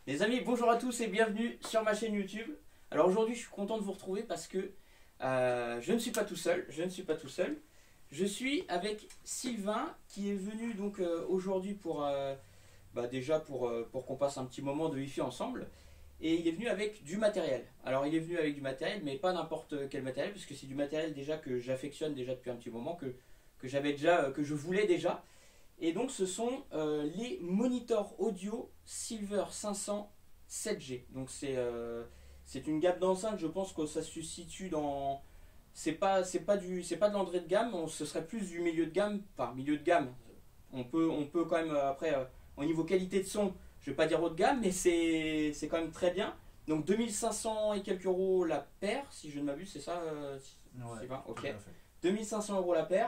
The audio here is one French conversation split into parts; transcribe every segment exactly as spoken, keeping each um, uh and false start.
Les amis, bonjour à tous et bienvenue sur ma chaîne YouTube. Alors aujourd'hui, je suis content de vous retrouver parce que euh, je ne suis pas tout seul. Je ne suis pas tout seul. Je suis avec Sylvain qui est venu donc euh, aujourd'hui pour euh, bah, déjà pour, euh, pour qu'on passe un petit moment de wifi ensemble. Et il est venu avec du matériel. Alors il est venu avec du matériel, mais pas n'importe quel matériel, puisque c'est du matériel déjà que j'affectionne déjà depuis un petit moment, que, que j'avais déjà, euh, que je voulais déjà. Et donc ce sont euh, les moniteurs audio Silver cinq cents sept G. Donc c'est euh, c'est une gamme d'enceintes, je pense que ça se situe dans... C'est pas, c'est pas, du, c'est pas de l'entrée de gamme, on, ce serait plus du milieu de gamme. Enfin, milieu de gamme, on peut, on peut quand même, euh, après, euh, au niveau qualité de son, je vais pas dire haut de gamme, mais c'est c'est quand même très bien. Donc deux mille cinq cents et quelques euros la paire, si je ne m'abuse, c'est ça euh, Ouais, Sylvain. tout Ok. à fait. deux mille cinq cents euros la paire.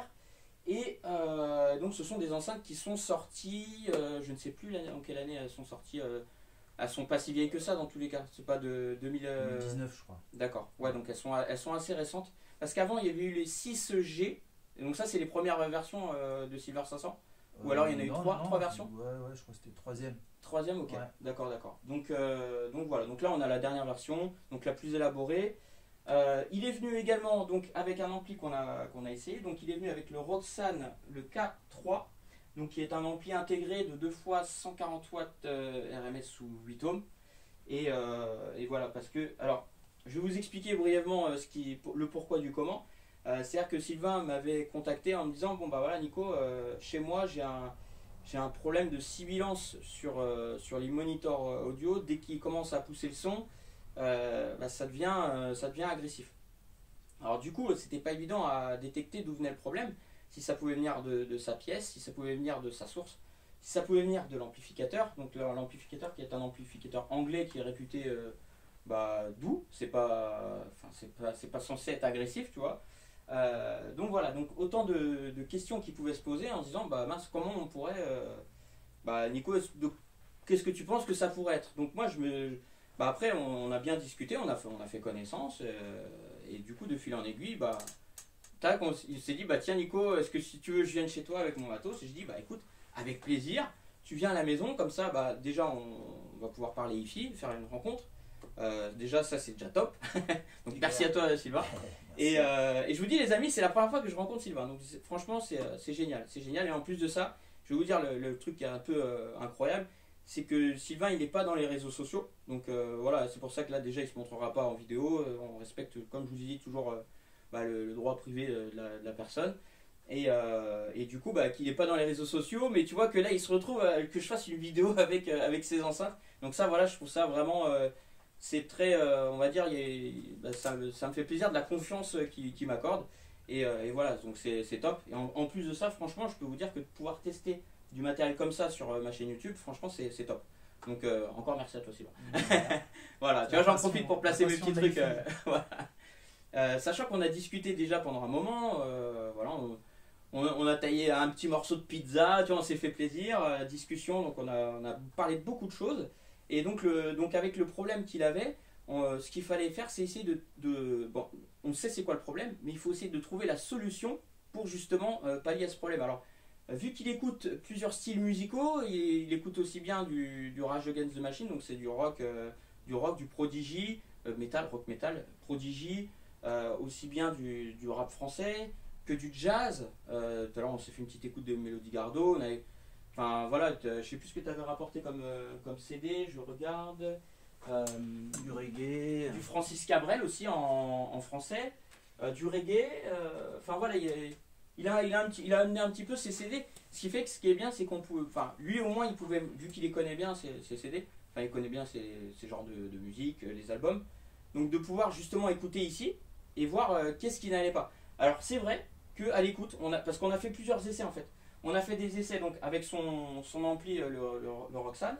Et euh, donc ce sont des enceintes qui sont sorties, euh, je ne sais plus l'année- en quelle année elles sont sorties, euh, elles sont pas si vieilles que ça dans tous les cas, c'est pas de deux mille... euh, deux mille dix-neuf, je crois. D'accord, ouais, donc elles sont, elles sont assez récentes. Parce qu'avant il y avait eu les six G, et donc ça c'est les premières versions euh, de Silver cinq cents. Ou alors il y en a eu non, trois, non, trois non, versions. Ouais, ouais, je crois que c'était le troisième. Troisième, ok, Ouais. d'accord, d'accord. Donc, euh, donc voilà, donc là on a la dernière version, donc la plus élaborée. Euh, il est venu également donc avec un ampli qu'on a, qu'on a essayé. Donc il est venu avec le Roxane, le K trois, donc qui est un ampli intégré de deux fois cent quarante watts euh, R M S sous huit ohms. Et, euh, et voilà, parce que, alors, je vais vous expliquer brièvement euh, ce qui, le pourquoi du comment. Euh, C'est-à-dire que Sylvain m'avait contacté en me disant, bon bah voilà Nico, euh, chez moi j'ai un, j'ai un problème de sibilance sur, euh, sur les moniteurs euh, audio. Dès qu'ils commencent à pousser le son, euh, bah, ça, devient, euh, ça devient agressif. Alors du coup, c'était pas évident à détecter d'où venait le problème, si ça pouvait venir de, de sa pièce, si ça pouvait venir de sa source, si ça pouvait venir de l'amplificateur. Donc l'amplificateur qui est un amplificateur anglais qui est réputé euh, bah, doux, c'est pas, enfin, c'est pas, c'est pas censé être agressif, tu vois. Euh, donc voilà, donc autant de, de questions qui pouvaient se poser en se disant, bah mince, comment on pourrait, euh, bah Nico, qu'est-ce que tu penses que ça pourrait être? Donc moi je me, bah après on, on a bien discuté, on a fait, on a fait connaissance, euh, et du coup de fil en aiguille, bah tac, on, il s'est dit, bah tiens Nico, est-ce que si tu veux je vienne chez toi avec mon matos? Et je dis, bah écoute, avec plaisir, tu viens à la maison, comme ça, bah déjà on, on va pouvoir parler ici, faire une rencontre. Euh, déjà ça c'est déjà top. Donc merci à toi Sylvain. Et, euh, et je vous dis les amis, c'est la première fois que je rencontre Sylvain. Donc franchement c'est c'est génial, c'est génial. Et en plus de ça, je vais vous dire le, le truc qui est un peu euh, incroyable, c'est que Sylvain il n'est pas dans les réseaux sociaux. Donc euh, voilà, c'est pour ça que là déjà il se montrera pas en vidéo. Euh, on respecte, comme je vous ai dit, toujours euh, bah, le, le droit privé de la, de la personne. Et, euh, et du coup, bah, qu'il n'est pas dans les réseaux sociaux, mais tu vois que là, il se retrouve euh, que je fasse une vidéo avec, euh, avec ses enceintes. Donc ça, voilà, je trouve ça vraiment, euh, c'est très, euh, on va dire, il est- bah, ça, me- ça me fait plaisir de la confiance euh, qu'il qu'il m'accorde. Et, euh, et voilà, donc c'est c'est top. Et en, en plus de ça, franchement, je peux vous dire que de pouvoir tester du matériel comme ça sur euh, ma chaîne YouTube, franchement, c'est c'est top. Donc euh, encore merci à toi, Sylvain. Voilà. Voilà, tu La vois, j'en passion- profite pour la placer mes passion petits de trucs. l'I F I. euh, voilà. Euh, sachant qu'on a discuté déjà pendant un moment, euh, voilà, on, on a, on a taillé un petit morceau de pizza, tu vois, on s'est fait plaisir, euh, discussion, donc on a, on a parlé de beaucoup de choses. Et donc, le, donc avec le problème qu'il avait, on, euh, ce qu'il fallait faire, c'est essayer de, de- bon, on sait c'est quoi le problème, mais il faut essayer de trouver la solution pour justement euh, pallier à ce problème. Alors, euh, vu qu'il écoute plusieurs styles musicaux, il, il écoute aussi bien du, du Rage Against the Machine, donc c'est du rock, euh, du rock, du Prodigy, euh, metal, rock metal, Prodigy, euh, aussi bien du, du rap français que du jazz. Euh, tout à l'heure, on s'est fait une petite écoute de Mélodie Gardot. On avait, enfin voilà, je sais plus ce que tu avais rapporté comme, euh, comme C D, je regarde. Euh, Du reggae. du Francis Cabrel aussi en, en français, euh, du reggae. euh, Enfin voilà, il, a, il, a, il, a un petit, il a amené un petit peu ses C D. Ce qui fait que ce qui est bien, c'est qu'on pouvait. Enfin, lui au moins, il pouvait, vu qu'il les connaît bien, ses, ses C D, enfin, il connaît bien ces, ces genres de, de musique, euh, les albums. Donc de pouvoir justement écouter ici et voir euh, qu'est-ce qui n'allait pas. Alors c'est vrai qu'à l'écoute, on a, parce qu'on a fait plusieurs essais en fait. On a fait des essais donc avec son, son ampli, euh, le, le, le Roxane.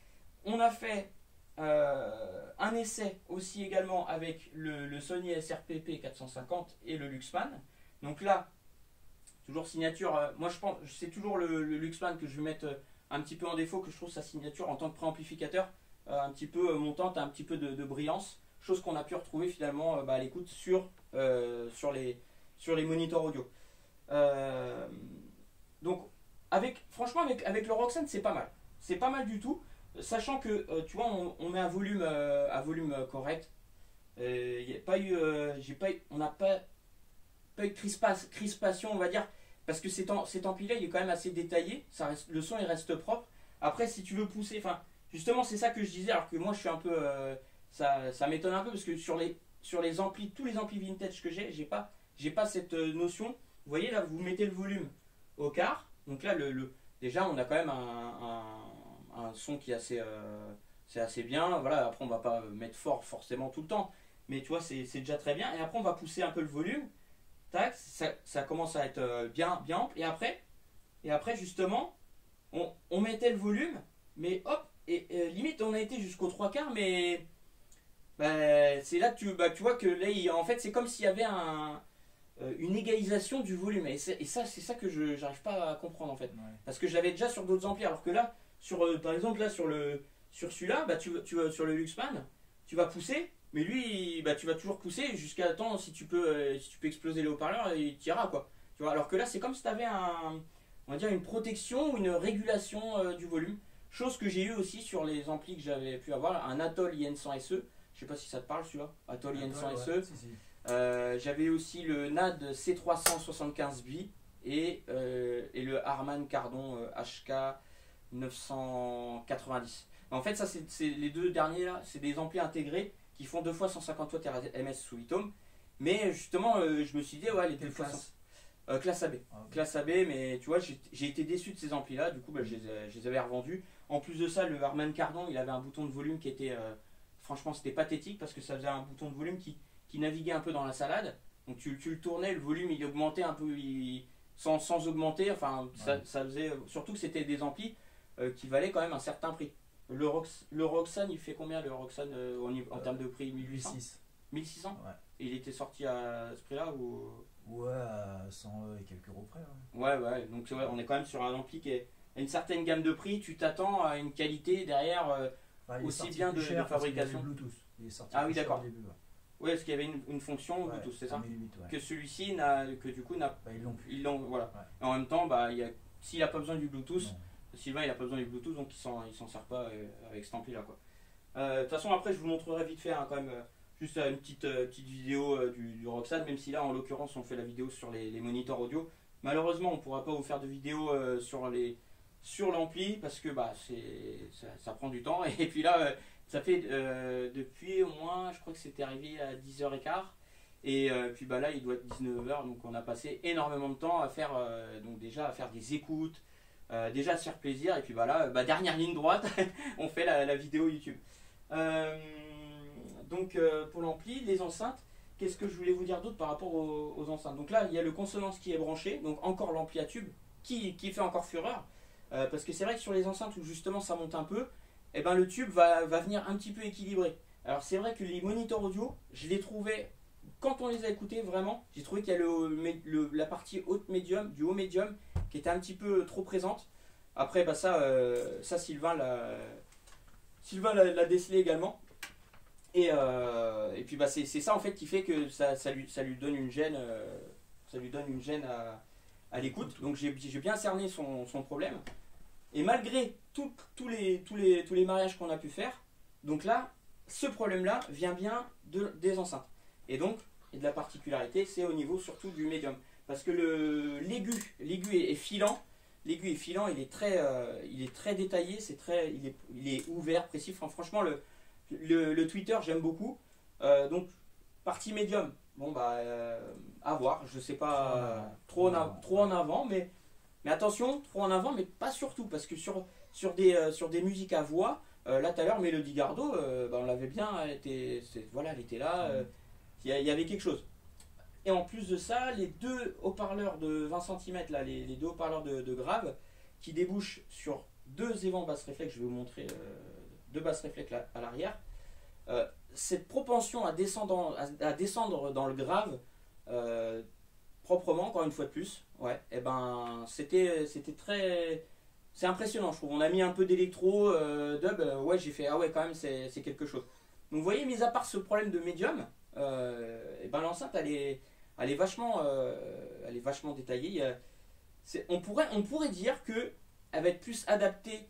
On a fait euh, un essai aussi également avec le, le Sony S R P P quatre cent cinquante et le Luxman. Donc là, toujours signature. euh, moi je pense, c'est toujours le, le Luxman que je vais mettre euh, un petit peu en défaut, que je trouve sa signature en tant que préamplificateur euh, un petit peu euh, montante, un petit peu de, de brillance. Chose qu'on a pu retrouver finalement euh, bah, à l'écoute sur, euh, sur, les, sur les moniteurs audio. Euh, donc, avec, franchement, avec, avec le Roxane, c'est pas mal. C'est pas mal du tout. sachant que euh, tu vois, on, on met un volume, euh, un volume euh, correct. Euh, y a pas eu, euh, j'ai pas, eu- on n'a pas, pas eu de crispa- crispation, on va dire, parce que cet, am- cet ampli-là, il est quand même assez détaillé. Ça reste, le son, il reste propre. Après, si tu veux pousser, enfin, justement, c'est ça que je disais, alors que moi, je suis un peu, euh, ça, ça m'étonne un peu parce que sur les, sur les amplis, tous les amplis vintage que j'ai, j'ai pas, j'ai pas cette euh, notion. Vous voyez là, vous mettez le volume au quart. Donc là, le, le- déjà, on a quand même un, un- un son qui est assez, euh, c'est assez bien. Voilà, après, on va pas mettre fort forcément tout le temps, mais tu vois, c'est c'est déjà très bien. Et après, on va pousser un peu le volume. Tac, ça, ça commence à être euh, bien, bien ample. Et après, et après justement, on, on mettait le volume, mais hop, et, et limite, on a été jusqu'aux trois quarts, mais bah, c'est là que tu, bah, tu vois que là, il- en fait, c'est comme s'il y avait un, euh, une égalisation du volume. Et, c'est- et ça, c'est ça que je j'arrive pas à comprendre en fait. Ouais. Parce que je l'avais déjà sur d'autres amplis, alors que là, sur, euh, par exemple, là, sur, le, sur celui-là, bah, tu, tu, vas- sur le Luxman, tu vas pousser, mais lui, bah, tu vas toujours pousser jusqu'à temps, si tu peux, euh, si tu peux exploser les haut-parleurs, il t'ira quoi. Tu vois, alors que là, c'est comme si tu avais un, on va dire une protection ou une régulation euh, du volume. Chose que j'ai eu aussi sur les amplis que j'avais pu avoir, un Atoll I N cent S E. Je sais pas si ça te parle celui-là, Atoll I N cent S E. Ouais, si, si. Euh, j'avais aussi le N A D C trois cent soixante-quinze B et, euh, et le Harman Kardon euh, H K neuf cent quatre-vingt-dix. En fait, ça, c'est c'est les deux derniers là, c'est des amplis intégrés qui font deux fois cent cinquante watts R M S sous huit ohms. Mais justement, euh, je me suis dit, ouais, les deux Quelle fois classe? euh, classe A B. Ah, ok. Classe A B, mais tu vois, j'ai j'ai été déçu de ces amplis là, du coup, bah, je, les, ai- je les avais revendus. En plus de ça, le Harman Kardon, il avait un bouton de volume qui était, euh, franchement, c'était pathétique parce que ça faisait un bouton de volume qui, qui naviguait un peu dans la salade. Donc tu, tu le tournais, le volume il augmentait un peu il- sans, sans augmenter. Enfin, ça, Ouais. ça faisait. Surtout que c'était des amplis euh, qui valaient quand même un certain prix. Le, Rox, le Roxane, il fait combien le Roxane euh, au niveau- en Euh, termes de prix mille huit cents mille six. mille six cents. Ouais. Et il était sorti à ce prix-là ou... Ouais, à cent et quelques euros près. Ouais. Ouais, ouais. Donc ouais, on est quand même sur un ampli qui est à une certaine gamme de prix. Tu t'attends à une qualité derrière. euh, Enfin, il est Aussi sorti bien plus de- cher de parce qu'il avait fabrication. le Bluetooth. Il est sorti Ah plus oui, cher d'accord. au début, ouais. Ouais, parce qu'il y avait une, une fonction Ouais, Bluetooth, c'est ça? en mille huit, ouais. Que celui-ci n'a, que du coup n'a, Bah, ils l'ont plus. ils l'ont, voilà. Ouais. Et en même temps, bah, il y a, s'il n'a pas besoin du Bluetooth, Non. Sylvain il a pas besoin du Bluetooth, donc il s'en, il s'en sert pas euh, avec cet ampli là quoi. Euh, De toute façon après je vous montrerai vite fait hein, quand même euh, juste euh, une petite, euh, petite vidéo euh, du, du Roxane, même si là en l'occurrence on fait la vidéo sur les, les moniteurs audio. Malheureusement on pourra pas vous faire de vidéo euh, sur les sur l'ampli parce que bah c'est ça, ça prend du temps et puis là euh, ça fait euh, depuis au moins je crois que c'était arrivé à dix heures quinze et euh, puis bah là il doit être dix-neuf heures donc on a passé énormément de temps à faire euh, donc déjà à faire des écoutes euh, déjà à se faire plaisir et puis bah là bah, dernière ligne droite on fait la, la vidéo YouTube. Euh, donc euh, pour l'ampli, les enceintes, qu'est-ce que je voulais vous dire d'autre par rapport aux, aux enceintes? Donc là il y a le consonance qui est branché, donc encore l'ampli à tube qui, qui fait encore fureur. Euh, parce que c'est vrai que sur les enceintes où justement ça monte un peu, eh ben le tube va, va venir un petit peu équilibrer. Alors c'est vrai que les moniteurs audio, je les trouvais, quand on les a écoutés vraiment, j'ai trouvé qu'il y a le, le- la partie haute médium, du haut médium, qui était un petit peu trop présente. Après bah ça, euh, ça Sylvain l'a Sylvain l'a l'a décelé également. Et, euh, et puis bah c'est c'est ça en fait qui fait que ça, ça, lui, ça lui donne une gêne, euh, ça lui donne une gêne à, à l'écoute. Donc j'ai j'ai bien cerné son, son problème. Et malgré tout- tous les, tous les, tous les mariages qu'on a pu faire, donc là, ce problème-là vient bien de, des enceintes. Et donc, et de la particularité, c'est au niveau surtout du médium. Parce que le- l'aigu, l'aigu est, est filant, l'aigu est filant, il est très, euh, il est très détaillé, c'est très, il, est, il est ouvert, précis. Enfin, franchement, le, le, le Twitter, j'aime beaucoup. Euh, donc, partie médium, bon bah, euh, à voir, je sais pas, euh, trop, en, av- trop en avant, mais... Mais attention, trop en avant, mais pas surtout, parce que sur, sur, des, euh, sur des musiques à voix, euh, là tout à l'heure, Mélodie Gardot, euh, bah, on l'avait bien, elle était, c'est- voilà, elle était là, euh, il y, a- il y avait quelque chose. Et en plus de ça, les deux haut-parleurs de vingt centimètres, là, les, les deux haut-parleurs de, de grave, qui débouchent sur deux évents basse réflexe, je vais vous montrer euh, deux basses réflexe là, à l'arrière, euh, cette propension à descendre, à, à descendre dans le grave, euh, proprement, encore une fois de plus, ouais, et ben c'était c'était très. C'est impressionnant, je trouve. On a mis un peu d'électro, euh, dub, euh, ouais, j'ai fait, ah ouais, quand même, c'est c'est quelque chose. Donc vous voyez, mis à part ce problème de médium, euh, et ben l'enceinte, elle est, elle est vachement, euh, elle est vachement détaillée. Il y a- c'est- on, pourrait, on pourrait dire que elle va être plus adaptée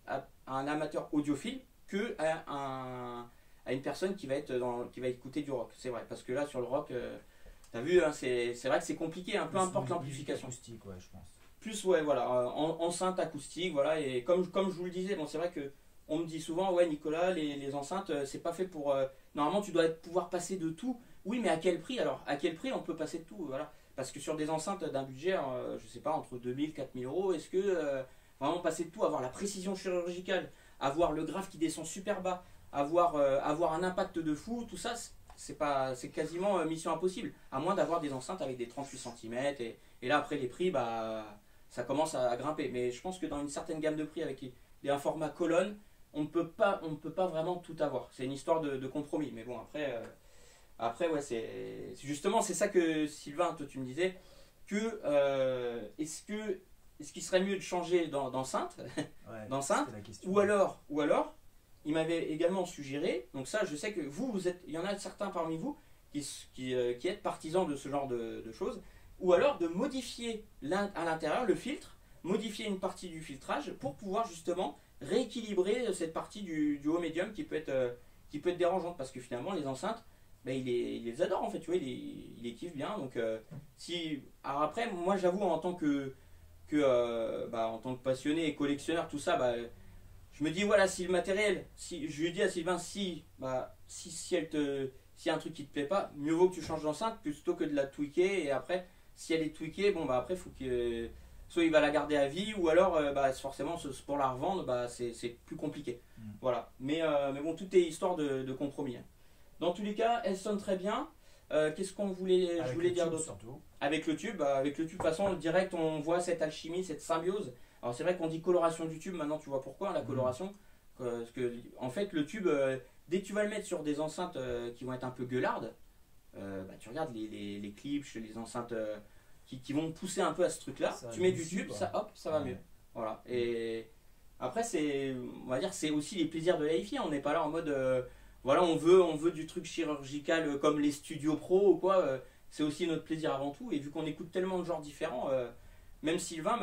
à, à un amateur audiophile que à, un, à une personne qui va, être dans, qui va écouter du rock. C'est vrai, parce que là, sur le rock, euh, tu as vu, hein, c'est vrai que c'est compliqué, hein, peu importe l'amplification. Acoustique, ouais, je pense. Plus, ouais, voilà, en, enceinte acoustique, voilà, et comme, comme je vous le disais, bon, c'est vrai que on me dit souvent, ouais, Nicolas, les, les enceintes, c'est pas fait pour. Euh, normalement, tu dois pouvoir passer de tout. Oui, mais à quel prix alors? À quel prix on peut passer de tout? Voilà. Parce que sur des enceintes d'un budget, euh, je sais pas, entre deux mille, quatre mille euros, est-ce que euh, vraiment passer de tout, avoir la précision chirurgicale, avoir le graphe qui descend super bas, avoir, euh, avoir un impact de fou, tout ça, c'est pas, c'est quasiment euh, mission impossible. À moins d'avoir des enceintes avec des trente-huit centimètres. Et, et là, après, les prix, bah, ça commence à, à grimper. Mais je pense que dans une certaine gamme de prix, avec les, les, un format colonne, on ne peut pas, on ne peut pas vraiment tout avoir. C'est une histoire de, de compromis. Mais bon, après, euh, après ouais, c'est justement, c'est ça que Sylvain, toi, tu me disais, que euh, est-ce que est-ce qu'il serait mieux de changer d'enceinte, ouais, d'enceinte, ou alors, ou alors, il m'avait également suggéré. Donc ça, je sais que vous, vous êtes, il y en a certains parmi vous qui qui, euh, qui êtes partisans de ce genre de, de choses, ou alors de modifier à l'intérieur le filtre, modifier une partie du filtrage pour pouvoir justement rééquilibrer cette partie du, du haut médium qui peut être euh, qui peut être dérangeante, parce que finalement les enceintes, ben, il, les, il les adore en fait, tu vois, il les, il les kiffe bien. Donc euh, si alors après, moi j'avoue, en tant que que euh, bah, en tant que passionné et collectionneur, tout ça, bah, je me dis voilà, si le matériel, si je lui dis à Sylvain, si bah si si elle te s'il y a un truc qui te plaît pas, mieux vaut que tu changes d'enceinte plutôt que de la tweaker. Et après, si elle est tweakée, bon bah après faut que soit il va la garder à vie, ou alors euh, bah, forcément pour la revendre, bah, c'est plus compliqué. Mmh. Voilà. Mais, euh, mais bon, tout est histoire de, de compromis. Dans tous les cas, elle sonne très bien. Euh, Qu'est-ce qu'on voulait, je voulais dire d'autre? Avec le tube, bah, avec le tube, de toute façon, direct, on voit cette alchimie, cette symbiose. Alors c'est vrai qu'on dit coloration du tube, maintenant tu vois pourquoi, la coloration. Mmh. Euh, parce que, en fait, le tube, euh, dès que tu vas le mettre sur des enceintes euh, qui vont être un peu gueulardes, euh, bah, tu regardes les, les, les clips, les enceintes euh, qui, qui vont pousser un peu à ce truc-là. Tu mets du tube, ça, hop, ça va ouais. mieux. Voilà. Et après, c'est, on va dire, c'est aussi les plaisirs de la hi-fi. On n'est pas là en mode, euh, voilà, on veut, on veut du truc chirurgical euh, comme les studios pro ou quoi. Euh, c'est aussi notre plaisir avant tout. Et vu qu'on écoute tellement de genres différents, euh, même Sylvain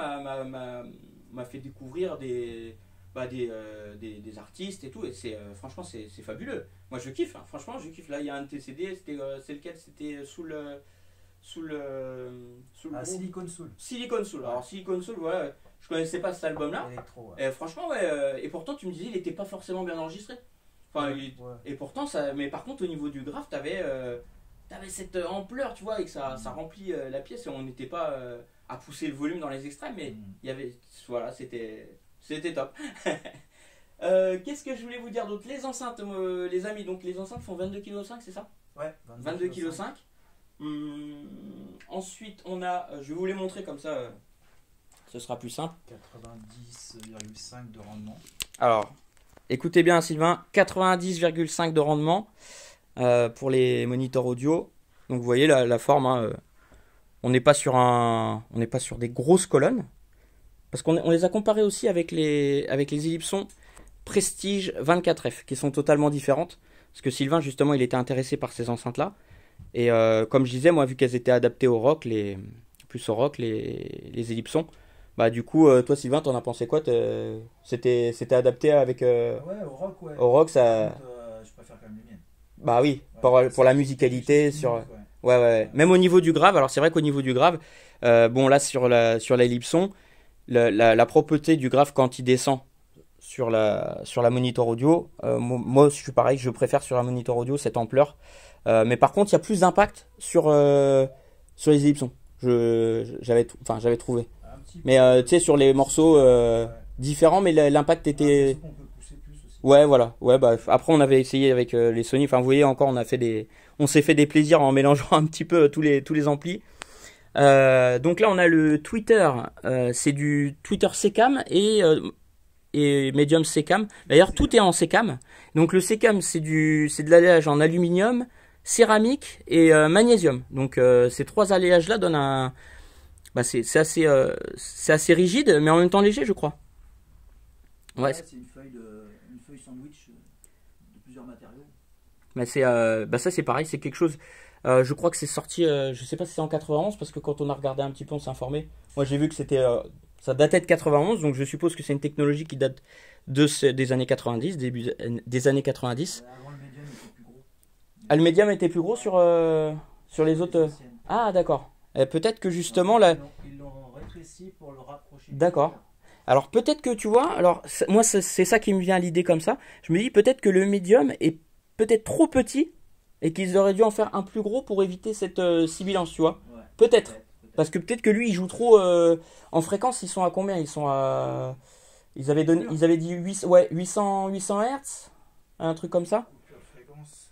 m'a fait découvrir des, bah, des, euh, des, des artistes et tout. Et c'est, euh, franchement, c'est fabuleux. Moi, je kiffe. Hein. Franchement, je kiffe. Là, il y a un T C D. C'était, euh, c'est lequel? C'était sous le sous le, sous le ah, Silicon Soul. Silicon Soul. Alors Silicon Soul, voilà, je connaissais pas cet album-là. Ouais. Et franchement, ouais. Euh, et pourtant, tu me disais, il était pas forcément bien enregistré. Enfin, ouais, il, ouais. Et pourtant, ça. Mais par contre, au niveau du graphe, t'avais, euh, t'avais cette ampleur, tu vois, et que ça, mmh. ça remplit euh, la pièce. Et on n'était pas euh, à pousser le volume dans les extrêmes, mais mmh. il y avait, voilà, c'était, c'était top. euh, Qu'est-ce que je voulais vous dire d'autre? Les enceintes, euh, les amis. Donc les enceintes font vingt-deux virgule cinq kilos, c'est ça? Ouais. vingt-deux virgule cinq kilos. Hum, ensuite, on a, je vais vous les montrer comme ça, euh, ce sera plus simple. quatre-vingt-dix virgule cinq de rendement. Alors, écoutez bien Sylvain, quatre-vingt-dix virgule cinq de rendement euh, pour les moniteurs audio. Donc vous voyez la, la forme, hein, euh, on n'est pas sur un, on n'est pas sur des grosses colonnes, parce qu'on on les a comparés aussi avec les, avec les Ellipson Prestige vingt-quatre F, qui sont totalement différentes, parce que Sylvain justement, il était intéressé par ces enceintes là. Et euh, comme je disais, moi, vu qu'elles étaient adaptées au rock, les, plus au rock, les, les Ellipson, bah du coup, euh, toi Sylvain, t'en as pensé quoi? C'était adapté avec... Euh, ouais, au rock, ouais. Au rock, ça... Contre, euh, je préfère quand même les miennes. Bah oui, ouais, pour, pour la musicalité, sur... Ouais. Ouais, ouais, ouais. Même au niveau du grave, alors c'est vrai qu'au niveau du grave, euh, bon là, sur la, sur la Ellipson, la, la, la propreté du grave quand il descend sur la, sur la monitor audio, euh, moi, je suis pareil, je préfère sur la monitor audio cette ampleur. Euh, mais par contre, il y a plus d'impact sur, euh, sur les Ellipson. J'avais enfin, j'avais trouvé. Mais euh, tu sais, sur les morceaux euh, ouais. différents, mais l'impact était. Ah, on peut pousser plus aussi. Ouais, voilà. Ouais, bah, après, on avait essayé avec euh, les Sony. Enfin, vous voyez, encore, on a fait des. On s'est fait des plaisirs en mélangeant un petit peu tous les, tous les amplis. Euh, donc là, on a le Twitter. Euh, C'est du Twitter Secam et. Euh, et Medium Secam. D'ailleurs, tout est en Secam. Donc le Secam, c'est du, c'est de l'alliage en aluminium, céramique et euh, magnésium. Donc euh, ces trois alliages-là donnent un, bah c'est assez, euh, c'est assez rigide, mais en même temps léger, je crois. Ouais. ouais c'est une feuille de, une feuille sandwich de plusieurs matériaux. Mais c'est, euh, bah ça c'est pareil, c'est quelque chose. Euh, je crois que c'est sorti, euh, je sais pas si c'est en quatre-vingt-onze, parce que quand on a regardé un petit peu, on s'est informé. Moi j'ai vu que c'était, euh, ça datait de quatre-vingt-onze, donc je suppose que c'est une technologie qui date de ce- des années quatre-vingt-dix, début des années quatre-vingt-dix. Avant, le médium était plus gros. Ah, le médium était plus gros sur, euh, sur les autres. euh, anciennes. Ah, d'accord. Eh, peut-être que justement là. Ils l'ont- Ils l'ont rétréci pour le rapprocher. du D'accord. médium. Alors peut-être que tu vois, alors c'est- moi c'est c'est ça qui me vient à l'idée comme ça. Je me dis peut-être que le médium est peut-être trop petit et qu'ils auraient dû en faire un plus gros pour éviter cette euh, sibilance, tu vois. Ouais, Peut-être. peut-être. Parce que peut-être que lui il joue trop euh, en fréquence, ils sont à combien? Ils sont à ils avaient donné ils avaient dit huit ouais, huit cents huit cents Hz, un truc comme ça. Coupure de fréquence.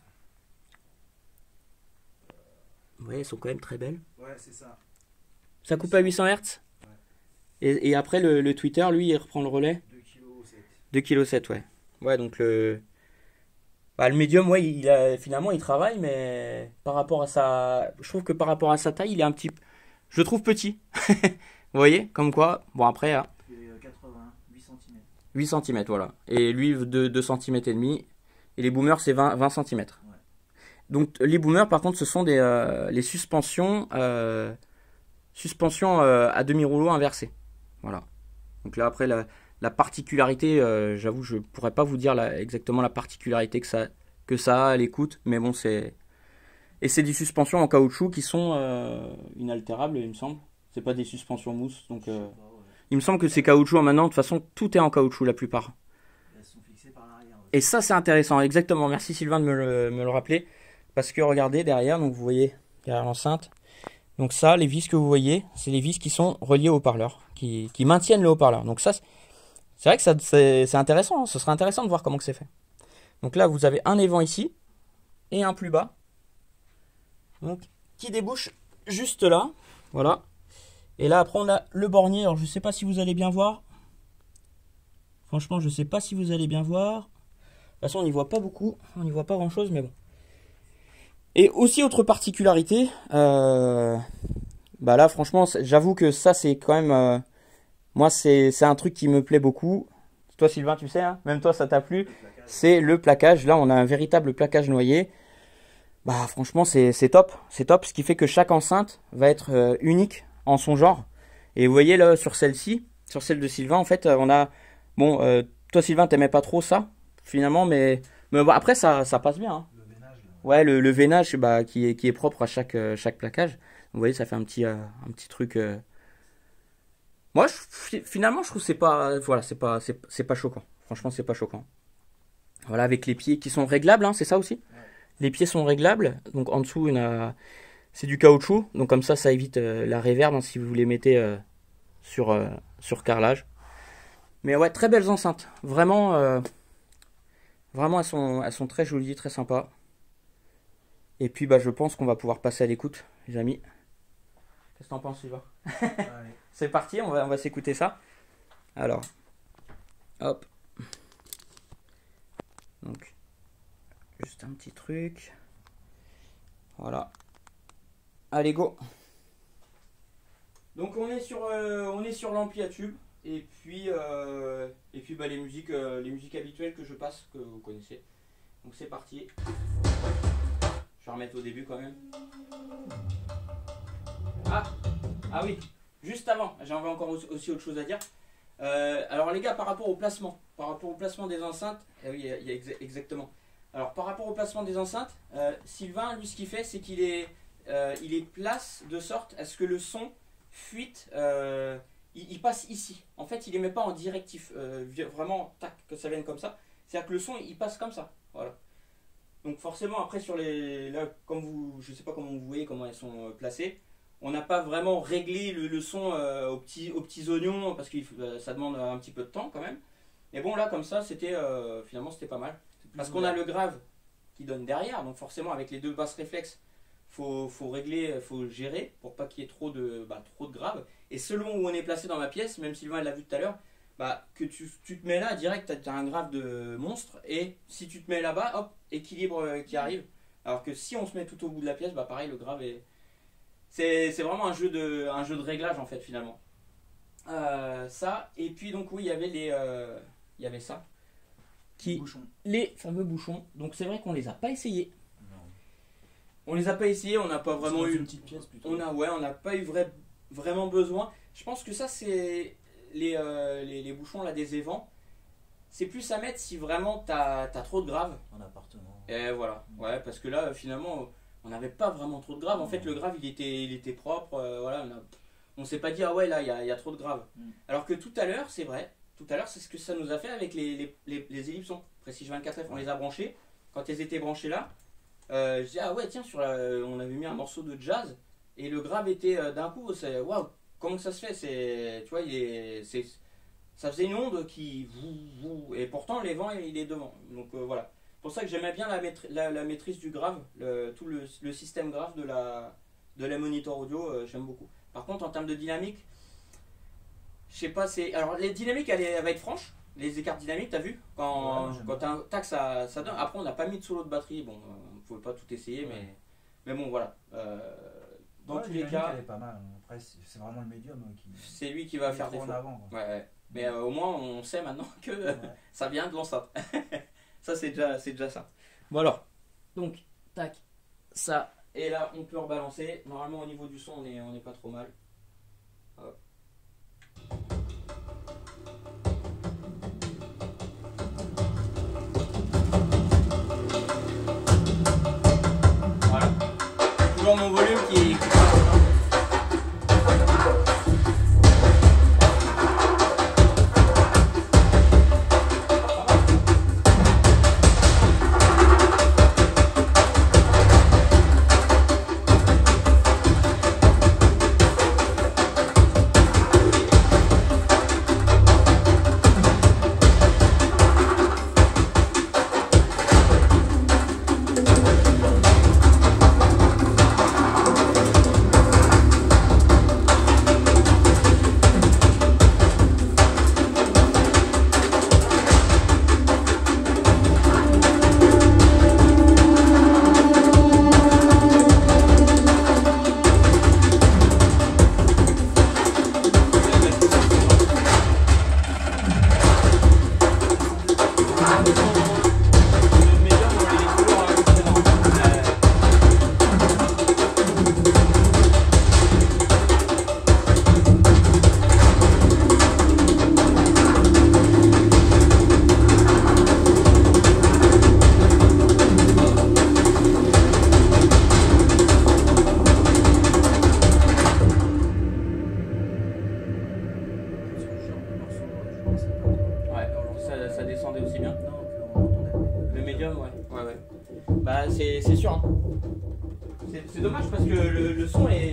Ouais, elles sont quand même très belles. Ouais, c'est ça. Ça coupe à huit cents Hz. Et, et après le, le Twitter lui il reprend le relais. deux kilos sept. deux virgule sept kg, ouais. Ouais, donc le. Bah, le médium, ouais, il a, finalement, il travaille, mais par rapport à sa. Je trouve que par rapport à sa taille, il est un petit. Je le trouve petit. Vous voyez, comme quoi. Bon, après, hein, Il fait, euh, quatre-vingts, huit centimètres. huit centimètres, voilà. Et lui, de deux centimètres et demi. Et les boomers, c'est vingt, vingt centimètres. Ouais. Donc, les boomers, par contre, ce sont des, euh, les suspensions. Euh, suspensions euh, à demi-rouleau inversées. Voilà. Donc là, après, la. La particularité, euh, j'avoue, je pourrais pas vous dire la- exactement la particularité que ça, que ça a à l'écoute, mais bon, c'est. Et c'est des suspensions en caoutchouc qui sont euh, inaltérables, il me semble. C'est pas des suspensions mousse, donc. Je sais euh, pas, ouais. Il me semble que c'est caoutchouc maintenant. De toute façon, tout est en caoutchouc la plupart. Elles sont fixées par l'arrière. ouais. Et ça, c'est intéressant. Exactement. Merci Sylvain de me le, me le rappeler, parce que regardez derrière, donc vous voyez derrière l'enceinte. Donc ça, les vis que vous voyez, c'est les vis qui sont reliées au haut-parleur, qui, qui maintiennent le haut-parleur. Donc ça. C'est C'est vrai que ça, c'est, c'est intéressant, hein. Ce serait intéressant de voir comment que c'est fait. Donc là, vous avez un évent ici et un plus bas. Donc, qui débouche juste là. Voilà. Et là, après, on a le bornier. Alors, je ne sais pas si vous allez bien voir. Franchement, je ne sais pas si vous allez bien voir. De toute façon, on n'y voit pas beaucoup. On n'y voit pas grand-chose, mais bon. Et aussi, autre particularité. Euh, bah là, franchement, j'avoue que ça, c'est quand même... Euh, Moi, c'est c'est un truc qui me plaît beaucoup. Toi, Sylvain, tu sais, hein, même toi, ça t'a plu. C'est le plaquage. Là, on a un véritable plaquage noyer. Bah, franchement, c'est c'est top. C'est top, ce qui fait que chaque enceinte va être euh, unique en son genre. Et vous voyez, là, sur celle-ci, sur celle de Sylvain, en fait, euh, on a... Bon, euh, toi, Sylvain, t'aimais pas trop ça, finalement, mais, mais bon, après, ça, ça passe bien. Hein. Le veinage, là. Ouais, le, le veinage bah, qui, est, qui est propre à chaque, euh, chaque plaquage. Vous voyez, ça fait un petit, euh, un petit truc... euh, Moi, je- finalement, je trouve que c'est pas, voilà, c'est pas, c'est c'est pas choquant. Franchement, c'est pas choquant. Voilà, avec les pieds qui sont réglables, hein, c'est ça aussi. Les pieds sont réglables, donc en dessous, il y en a- c'est du caoutchouc, donc comme ça, ça évite euh, la réverb hein, si vous les mettez euh, sur euh, sur carrelage. Mais ouais, très belles enceintes. Vraiment, euh, vraiment, elles sont, elles sont très jolies, très sympas. Et puis, bah, je pense qu'on va pouvoir passer à l'écoute, les amis. Qu'est-ce que t'en penses, Sylvain? Allez. C'est parti, on va, on va s'écouter ça. Alors, hop. Donc, juste un petit truc. Voilà. Allez, go. Donc, on est sur, euh, on est sur l'ampli à tube. Et puis, euh, et puis bah, les, musiques, euh, les musiques habituelles que je passe, que vous connaissez. Donc, c'est parti. Je vais remettre au début quand même. Ah, ah oui. Juste avant, j'avais encore aussi autre chose à dire. Euh, alors les gars, par rapport au placement, par rapport au placement des enceintes, eh oui, il y a, il y a exa- exactement. Alors par rapport au placement des enceintes, euh, Sylvain, lui, ce qu'il fait, c'est qu'il est, euh, il les place de sorte à ce que le son fuite, euh, il, il passe ici. En fait, il les met pas en directif, euh, vraiment, tac, que ça vienne comme ça. C'est-à-dire que le son, il passe comme ça, voilà. Donc forcément, après sur les, là, comme vous, je sais pas comment vous voyez comment elles sont euh, placées. On n'a pas vraiment réglé le, le son euh, aux, petits, aux petits oignons parce que euh, ça demande un petit peu de temps quand même. Mais bon là comme ça c'était euh, finalement c'était pas mal. Parce qu'on a le grave qui donne derrière, donc forcément avec les deux basses réflexes, faut, faut régler, faut gérer pour pas qu'il y ait trop de, bah, trop de graves. Et selon où on est placé dans ma pièce, même Sylvain l'a vu tout à l'heure, bah, que tu, tu te mets là direct, tu as un grave de monstre et si tu te mets là-bas, hop, équilibre euh, qui arrive. Alors que si on se met tout au bout de la pièce, bah pareil le grave est... C'est c'est vraiment un jeu, de, un jeu de réglage en fait finalement. Euh, ça, et puis donc oui, il y avait les, euh, il y avait ça. Qui, Bouchon. les fameux bouchons. Donc c'est vrai qu'on les a pas essayés. Non. On les a pas essayés, on n'a pas vraiment C'est dans eu. une petite pièce plutôt. On a, ouais, on n'a pas eu vrai, vraiment besoin. Je pense que ça c'est les, euh, les, les bouchons là des évents. c'est plus à mettre si vraiment t'as as trop de graves. En appartement. Et voilà, ouais, parce que là, finalement, on n'avait pas vraiment trop de graves. En fait, le grave, il était, il était propre. Euh, voilà, on a, on s'est pas dit, ah ouais, là, il y a, y a trop de graves. Mm. Alors que tout à l'heure, c'est vrai, tout à l'heure, c'est ce que ça nous a fait avec les, les, les, les ellipsons. Prestige vingt-quatre F, on les a branchés. Quand elles étaient branchées là, euh, je dis, ah ouais, tiens, sur la, on avait mis un morceau de jazz et le grave était euh, d'un coup, c'est waouh, comment ça se fait? C'est, tu vois, il est, c'est, ça faisait une onde qui, vous, vous, et pourtant, les vents, il est devant. Donc euh, voilà. C'est pour ça que j'aimais bien la, maîtrise, la, la maîtrise du grave, le, tout le, le système grave de la, de la monitor audio, euh, j'aime beaucoup. Par contre, en termes de dynamique, je sais pas, c'est. Alors, les dynamiques, elle, elle va être franche. Les écarts dynamiques, t'as vu? Quand, ouais, quand t'as un tac, ça, ça donne. Après, on n'a pas mis de solo de batterie. Bon, on ne pouvait pas tout essayer, ouais. mais, mais bon, voilà. Euh, dans ouais, tous les cas. Elle est pas mal. Après, c'est vraiment le médium qui. C'est lui qui va faire défaut. Avant, ouais, ouais. Mais euh, au moins, on sait maintenant que ouais. ça vient de l'enceinte. Ça, c'est déjà, c'est déjà ça. Bon, alors. Donc, tac, ça. Et là, on peut rebalancer. Normalement, au niveau du son, on n'est on est pas trop mal. Hop. Voilà. Toujours mon volume qui... C'est dommage parce que le, le son est...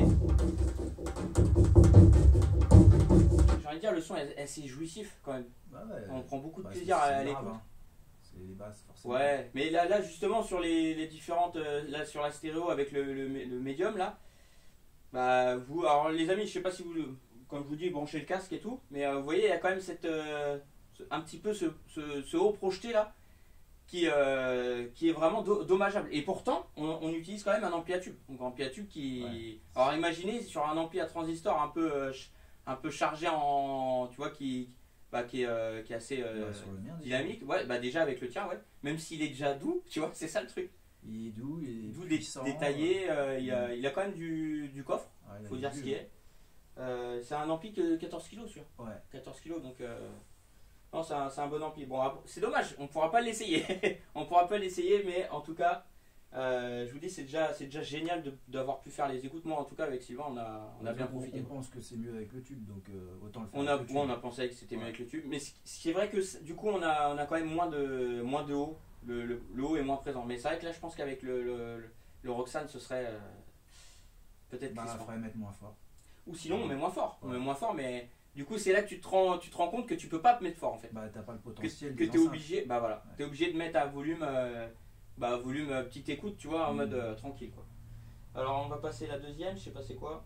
J'ai envie de dire, le son est assez jouissif quand même. Bah ouais, on prend beaucoup de bah plaisir à l'écoute. Hein. C'est les basses forcément. Ouais, mais là, là justement sur les, les différentes... Là sur la stéréo avec le, le, le médium là, bah vous... Alors les amis, je sais pas si vous... Comme je vous dis, branchez le casque et tout, mais euh, vous voyez, il y a quand même cette... Euh, un petit peu ce, ce, ce haut projeté là. Qui, euh, qui est vraiment do dommageable. Et pourtant, on, on utilise quand même un ampli à tube. Donc un ampli à tube qui... Ouais. Alors imaginez sur un ampli à transistor un peu, euh, un peu chargé en... Tu vois, qui, bah, qui, est, euh, qui est assez euh, ouais, mien, dynamique. Ouais, bah déjà avec le tien, ouais. Même s'il est déjà doux, tu vois, c'est ça le truc. Il est doux, il est doux, puissant, détaillé. Euh, il, a, il a quand même du, du coffre, il ouais, faut dire ce qui est. Euh, c'est un ampli que quatorze kilos, sûr. Ouais. quatorze kilos, donc... Euh, non, c'est un, un bon ampli. Bon, c'est dommage, on ne pourra pas l'essayer. On ne pourra pas l'essayer, mais en tout cas, euh, je vous dis, c'est déjà, déjà génial d'avoir pu faire les écoutes. Moi, en tout cas, avec Sylvain, on a, on a bien profité. On pense que c'est mieux avec le tube, donc euh, autant le faire. On a, avec le tube. On a pensé que c'était ouais. mieux avec le tube. Mais ce qui est vrai que du coup, on a, on a quand même moins de, moins de haut. Le, le, le haut est moins présent. Mais c'est vrai que là, je pense qu'avec le, le, le, le Roxane, ce serait euh, peut-être. Bah, il faudrait mettre moins fort. Ou sinon, on met moins fort. Ouais. On met moins fort, mais. Du coup, c'est là que tu te, rends, tu te rends compte que tu peux pas te mettre fort en fait. Bah, t'as pas le potentiel. Que, que tu es obligé, bah voilà, ouais. T'es obligé de mettre à volume, euh, bah volume euh, petite écoute, tu vois, en mmh. mode euh, tranquille quoi. Alors on va passer la deuxième, je sais pas c'est quoi.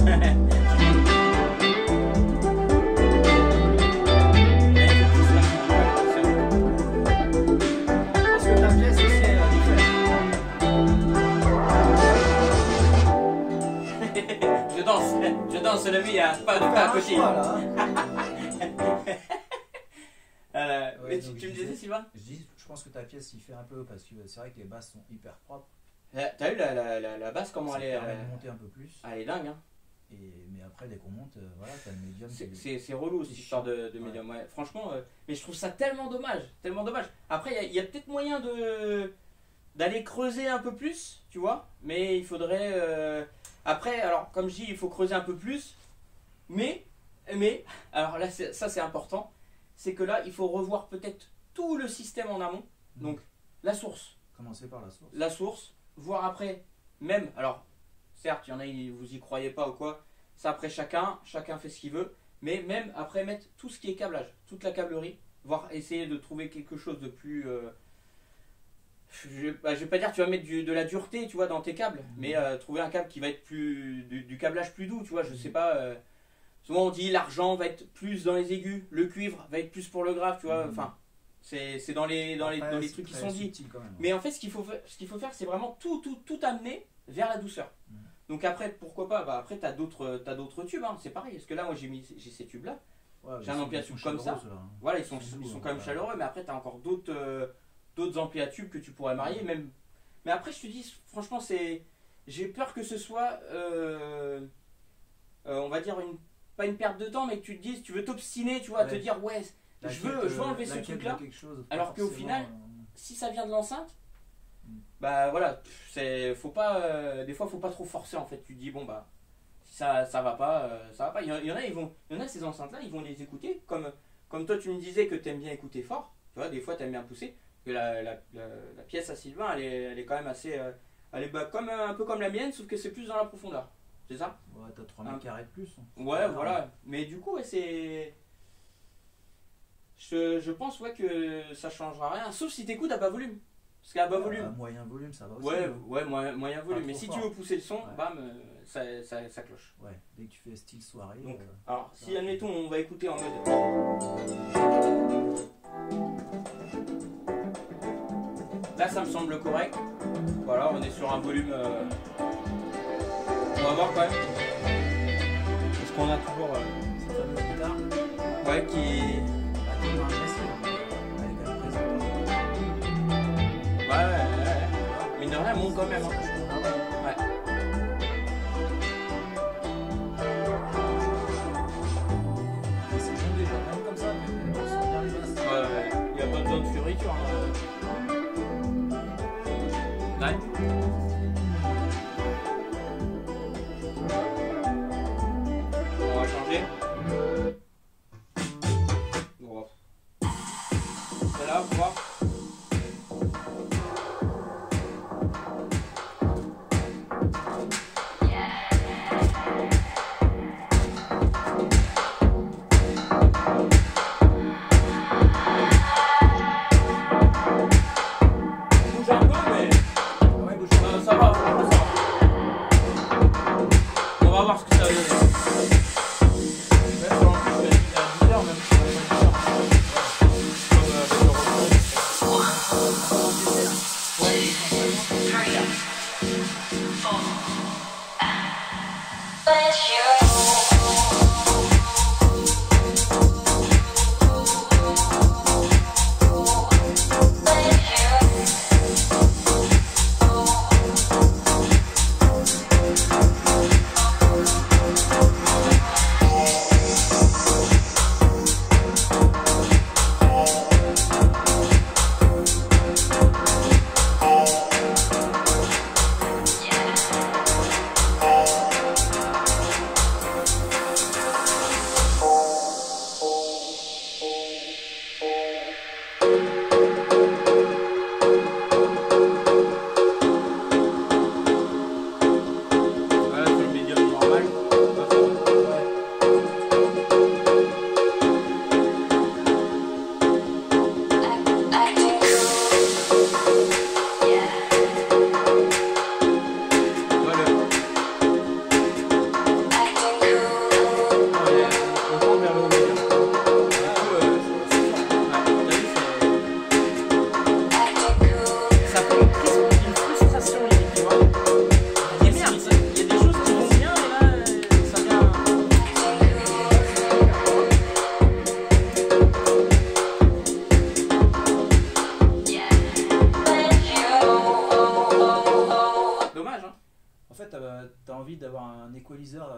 Parce que ta pièce aussi elle a différent. Je danse, je danse la vie, hein, pas de pas à côté. Voilà. Euh, Ouais, mais tu, donc tu je me disais, disais- Sylvain? Je dis, je pense que ta pièce il fait un peu parce que c'est vrai que les basses sont hyper propres. Euh, T'as vu la, la, la, la basse, comment Ça elle est, permet euh, de monter un peu plus. elle est dingue, hein. Et, mais après, dès qu'on monte, euh, voilà, t'as le médium. C'est- qui- C'est c'est relou cette c'est histoire de, de chiant. médium, ouais. Franchement, euh, mais je trouve ça tellement dommage, tellement dommage. Après, il y a, il y a peut-être moyen de d'aller creuser un peu plus, tu vois, mais il faudrait... euh, Après, alors, comme je dis, il faut creuser un peu plus, mais, mais alors là, c'est- ça c'est important, c'est que là, il faut revoir peut-être tout le système en amont, donc la source, Commencer par la source. la source, voir après, même, alors, certes, il y en a, ils- vous y croyez pas ou quoi, ça après chacun, chacun fait ce qu'il veut, mais même après mettre tout ce qui est câblage, toute la câblerie, voire essayer de trouver quelque chose de plus... euh, je, bah, je vais pas dire que tu vas mettre du- de la dureté, tu vois, dans tes câbles, mais euh, trouver un câble qui va être plus... du, du câblage plus doux, tu vois, je sais pas... euh, souvent on dit l'argent va être plus dans les aigus, le cuivre va être plus pour le grave, tu vois, Mhm. enfin... C'est c'est dans les, dans les, Après, dans les c'est trucs qui très sont dits. subtil quand même. Mais en fait, ce qu'il faut, fa- ce qu'il faut faire, c'est vraiment tout, tout, tout amener vers la douceur. Mhm. Donc après, pourquoi pas, bah après, tu as d'autres t'as d'autres tubes, hein, c'est pareil. Parce que là, moi, j'ai mis j'ai ces tubes-là. Ouais, j'ai ils un sont- ampli à ils sont tube comme ça. chaleureux, ceux-là, hein. Voilà, ils sont, C'est doux, ils sont hein, quand même ouais. chaleureux, mais après, tu as encore d'autres euh, d'autres amplis à tubes que tu pourrais marier. Même... Mais après, je te dis, franchement, c'est j'ai peur que ce soit, euh, euh, on va dire, une, pas une perte de temps, mais que tu te dises, tu veux t'obstiner, tu vois, à te Ouais. dire, ouais, La je veux, quête, je veux euh, enlever la ce quête de truc-là. quelque chose, pas alors qu'au forcément, final, euh, Si ça vient de l'enceinte, Mm. bah voilà, c'est faut pas, euh, des fois faut pas trop forcer en fait. Tu te dis bon bah si ça ça va pas, euh, ça va pas. Il y en, il y en a ils vont, il y en a ces enceintes là, ils vont les écouter comme comme toi tu me disais que t'aimes bien écouter fort. Tu vois, des fois t'aimes bien pousser. Que la, la, la, la pièce à Sylvain, elle est, elle est quand même assez, euh, elle est bah, comme un peu comme la mienne, sauf que c'est plus dans la profondeur. C'est ça? Ouais, t'as trois Un- mètres carrés de plus. hein. Ouais, voilà. Mais du coup, ouais, c'est. Je, je pense ouais, que ça changera rien. Sauf si t'écoutes à bas volume. Parce qu'à bas Ouais, volume. à moyen volume, ça va aussi. Ouais, hein. ouais, moyen, moyen volume. Pas Mais trop si fort. tu veux pousser le son, Ouais. bam, euh, ça, ça, ça cloche. Ouais, dès que tu fais style soirée. Donc, euh, alors, ça si va. admettons, on va écouter en mode. Là, ça me semble correct. Voilà, on est sur un volume. euh, On va voir quand même. Parce qu'on a toujours. euh, cette fameuse guitare, Ouais, qui. bah, qui m'a impressionné. Elle est quand même présente. Ouais, ouais, ouais, ouais. Mine de rien, elle monte quand même. hein. Ah ouais. Ouais. C'est bon déjà, même comme ça, mais on sent bien les basses. Ouais, ouais. Il n'y a pas besoin de fioriture. Hein. Ouais. On va changer. Bon. Celle-là, pour voir. Bouge un peu, mais. Ouais, bouge pas. Euh, ça va, franchement, ça va. On va voir ce que ça va donner. Même, en plus, je vais à dix heures, même si on va pas dix heures. Comme euh, avec le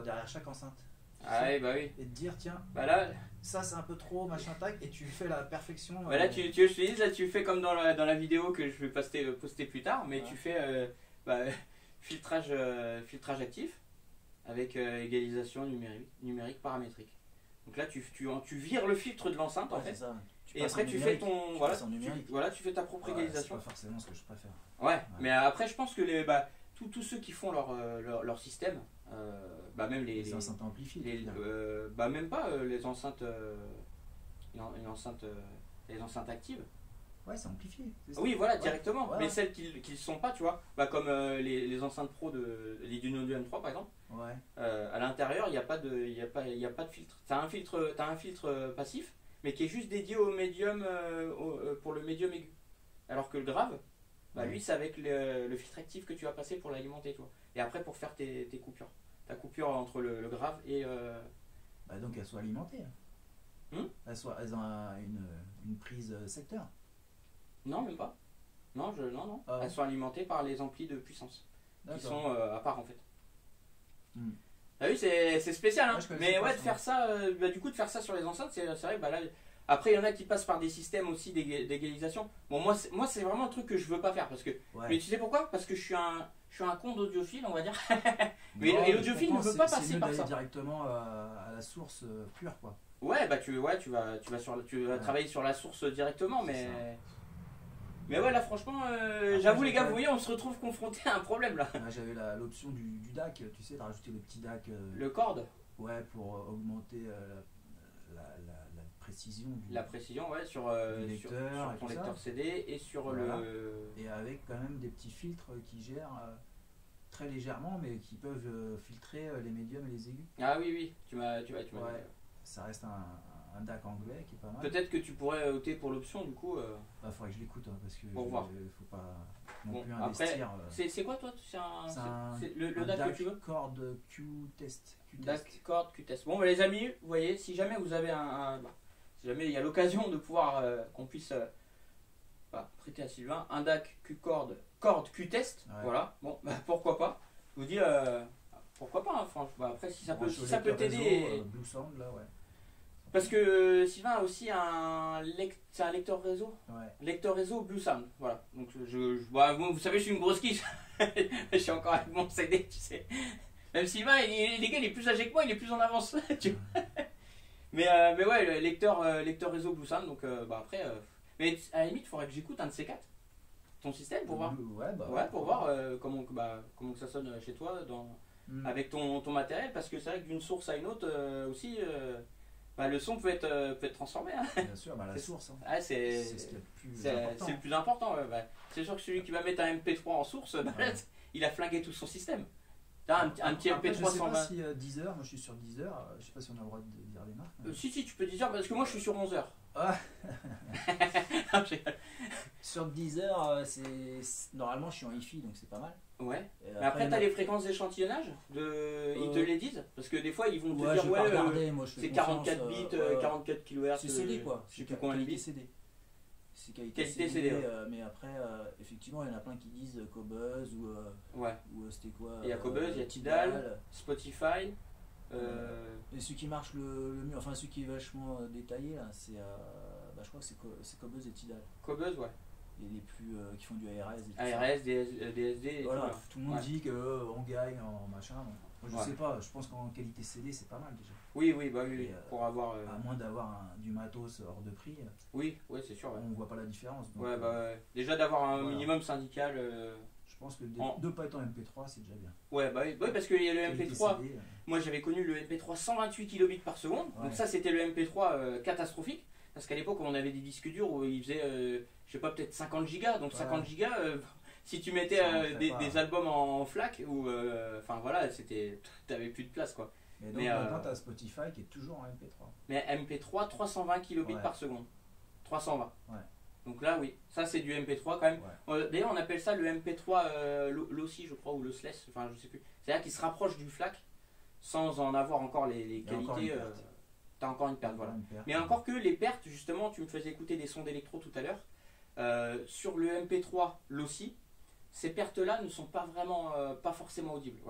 derrière chaque enceinte. Ah ouais, bah oui. Et te dire, tiens, Bah là, ça c'est un peu trop, machin tac, et tu fais la perfection. bah là euh, tu, tu veux que je te dise, là tu fais comme dans la, dans la vidéo que je vais poster, poster plus tard, mais Ouais. tu fais euh, bah, filtrage, euh, filtrage actif avec euh, égalisation numérique, numérique paramétrique. Donc là tu, tu, tu vires le filtre de l'enceinte en ouais, fait. c'est ça. Tu Et passes après en tu numérique, fais ton tu voilà, passes en tu, numérique. voilà tu fais ta propre Ouais, c'est égalisation. pas forcément ce que je préfère. Ouais, mais après je pense que les bah, tous tous ceux qui font leur euh, leur, leur système, euh, bah même les, Les les- enceintes amplifiées. les- tu veux dire. euh, bah même pas euh, les enceintes euh, une, en- une enceinte euh, les enceintes actives. Ouais, c'est amplifié. c'est ça. Oui, voilà, Ouais. directement. Ouais, Mais ouais. celles qui ne sont pas, tu vois, bah, comme euh, les, les enceintes pro de les Duno deux M trois par exemple, Ouais. euh, à l'intérieur il n'y a pas de il y a pas il y a pas de filtre. T'as un filtre t'as un filtre euh, passif, mais qui est juste dédié au médium euh, au- euh, pour le médium aigu. Alors que le grave, bah Ouais. lui c'est avec le, le filtre actif que tu vas passer pour l'alimenter, tu vois. Et après pour faire tes, tes coupures, ta coupure entre le, le grave et euh, Bah donc elles soient alimentées. Hmm elles, soient, elles ont un- une, une prise euh, secteur. non même pas. Non je non non. Ah ouais. Elles sont alimentées par les amplis de puissance qui D'accord. sont euh, à part en fait. Hmm. Ah oui, c'est c'est spécial, hein. Ouais, je connaissais Mais pas ouais, ça. de faire ça, euh, bah, du coup, de faire ça sur les enceintes, c'est c'est vrai, bah là, après, il y en a qui passent par des systèmes aussi d'éga- d'égalisation. Bon, moi, c'est moi, c'est vraiment un truc que je veux pas faire, parce que, Ouais. mais tu sais pourquoi? Parce que je suis un, je suis un con d'audiophile, on va dire. mais Non, et je l'audiophile comprends, ne veut c'est- pas c'est passer mieux par d'aller ça. directement à, à la source euh, pure, quoi. Ouais, bah tu, ouais, tu vas, tu vas sur, tu vas Ouais. travailler sur la source directement, C'est mais. ça. Mais ouais, là, franchement, euh, Après, j'avoue, j'ai les gars, pas- vous voyez, on se retrouve confronté à un problème là. Là, j'avais la- l'option du, du D A C, tu sais, de rajouter le petit D A C. euh, Le corde, Ouais, pour euh, augmenter euh, la, la, la- la précision du. la précision, ouais, sur, euh, Du sur, lecteur sur et ton tout ça. lecteur C D et sur Voilà. le. Et avec quand même des petits filtres qui gèrent euh, très légèrement, mais qui peuvent euh, filtrer euh, les médiums et les aigus. Ah oui, oui, tu m'as, tu, ouais, tu m'as Ouais. dit. Ça reste un, un D A C anglais qui est pas mal. Peut-être que tu pourrais opter pour l'option du coup. euh, Il faudrait que je l'écoute, hein, parce que Pour je- voir. faut pas non Bon, plus après, investir. euh, C'est c'est quoi toi? C'est un, C'est c'est- un- c'est le, le un D A C que D A C tu veux? Cord Q-Test. D A C Cord Q-Test. Bon bah, les amis, vous voyez, si jamais vous avez un, un- bah, si jamais il y a l'occasion de pouvoir euh, qu'on puisse euh, bah, prêter à Sylvain un D A C Q-Cord Cord Q-Test, Ouais. voilà. Bon bah, pourquoi pas? Je vous dis euh, pourquoi pas, hein, franchement. Bah, après si ça peut, Branche si au ça peut lecteur t'aider. réseau, et- euh, Blue Sound, là, ouais. Parce que euh, Sylvain a aussi un, lec- c'est un lecteur réseau. Ouais. Lecteur réseau Blue Sound, voilà. Donc je, je bah, bon, vous savez, je suis une grosse quiche. Je suis encore avec mon C D, tu sais. Même Sylvain, il, est- les gars, il est plus âgé que moi, il est plus en avance. Tu vois. Mais, euh, mais ouais, le lecteur, euh, lecteur réseau Blue Sound, donc euh, bah après. euh, mais à la limite, il faudrait que j'écoute un de ces quatre. Ton système pour voir. Blue- Ouais, bah, Ouais, pour voir euh, comment, bah, comment que ça sonne chez toi dans, Mm. avec ton, ton matériel, parce que c'est vrai que d'une source à une autre euh, aussi, euh, bah, le son peut être, euh, peut être transformé. Hein. Bien sûr, bah, la C'est- source. hein. Ah, c'est C'est ce qui est le plus c'est important. c'est le plus important. Ouais, bah. C'est sûr que celui qui va mettre un M P trois en source, bah, Ouais. il a flingué tout son système. T'as un, un petit Après, M P trois je sais cent pas vingt. si euh, Deezer, moi je suis sur Deezer, euh, je sais pas si on a le droit de dire les marques. mais- Euh, si, si, tu peux dire, parce que moi je suis sur onze heures. Ah. J'ai- Sur Deezer, euh, c'est c'est- normalement je suis en hi-fi donc c'est pas mal. ouais. Et Mais après, il y en t'as a- les fréquences d'échantillonnage de... Ils te Euh, les disent. Parce que des fois, ils vont te Ouais, dire, je vais ouais, pas euh, regarder, moi je fais c'est confiance, quarante-quatre bits, euh, euh, ouais. quarante-quatre kilohertz. C'est C D euh, quoi, Je sais c'est plus combien de qualité bits. C D. C'est qualité, Qualité C D, C D, ouais. euh, mais après euh, effectivement il y en a plein qui disent euh, Cobuzz ou, euh, Ouais. ou euh, c'était quoi Il y a euh, Cobuzz, il y a Tidal. Spotify. euh, Et celui qui marche le, le mieux, enfin celui qui est vachement euh, détaillé là, c'est euh, bah, je crois que c'est Co- c'est Cobuzz et Tidal. Cobuzz, ouais. Et les plus euh, qui font du A R S et tout A ça. R S, D S D, D S D et Voilà, tout, là. tout le monde Ouais. dit que euh, on gagne en machin. Moi, je Ouais. sais pas, je pense qu'en qualité C D c'est pas mal déjà. Oui, oui, bah oui, oui, Et, euh, pour avoir. euh, À moins d'avoir un- du matos hors de prix, Oui, ouais, c'est sûr. Ouais, on voit pas la différence. Donc, ouais, euh, bah ouais. Déjà d'avoir un Voilà. minimum syndical. euh, je pense que de En- ne pas être en M P trois c'est déjà bien. Ouais, bah oui, ouais, parce qu'il y a le Qualité M P trois. C D, euh, Moi j'avais connu le M P trois cent vingt-huit kilobits par seconde. Ouais. Donc ça c'était le M P trois euh, catastrophique. Parce qu'à l'époque on avait des disques durs où il faisait, euh, je sais pas, peut-être cinquante gigas. Donc Ouais. cinquante gigas, euh, si tu mettais Ça euh, rentrait des, pas. des albums en FLAC, ou euh, enfin voilà, c'était, t'avais plus de place quoi. Mais donc Mais, euh, maintenant t'as Spotify qui est toujours en M P trois. Mais M P trois trois cent vingt kilobits Ouais. par seconde. trois cent vingt. Ouais. Donc là oui, ça c'est du M P trois quand même. Ouais. Euh, D'ailleurs on appelle ça le M P trois euh, lo- Lossy je crois, ou lossless, enfin je sais plus. C'est-à-dire qu'il se rapproche du FLAC sans en avoir encore les, les Il y a encore qualités. une euh, perte. T'as encore une perte, voilà. Une perte. Mais encore que les pertes, justement, tu me faisais écouter des sons d'électro tout à l'heure. euh, sur le M P trois Lossy, ces pertes-là ne sont pas vraiment, euh, pas forcément audibles. Voilà.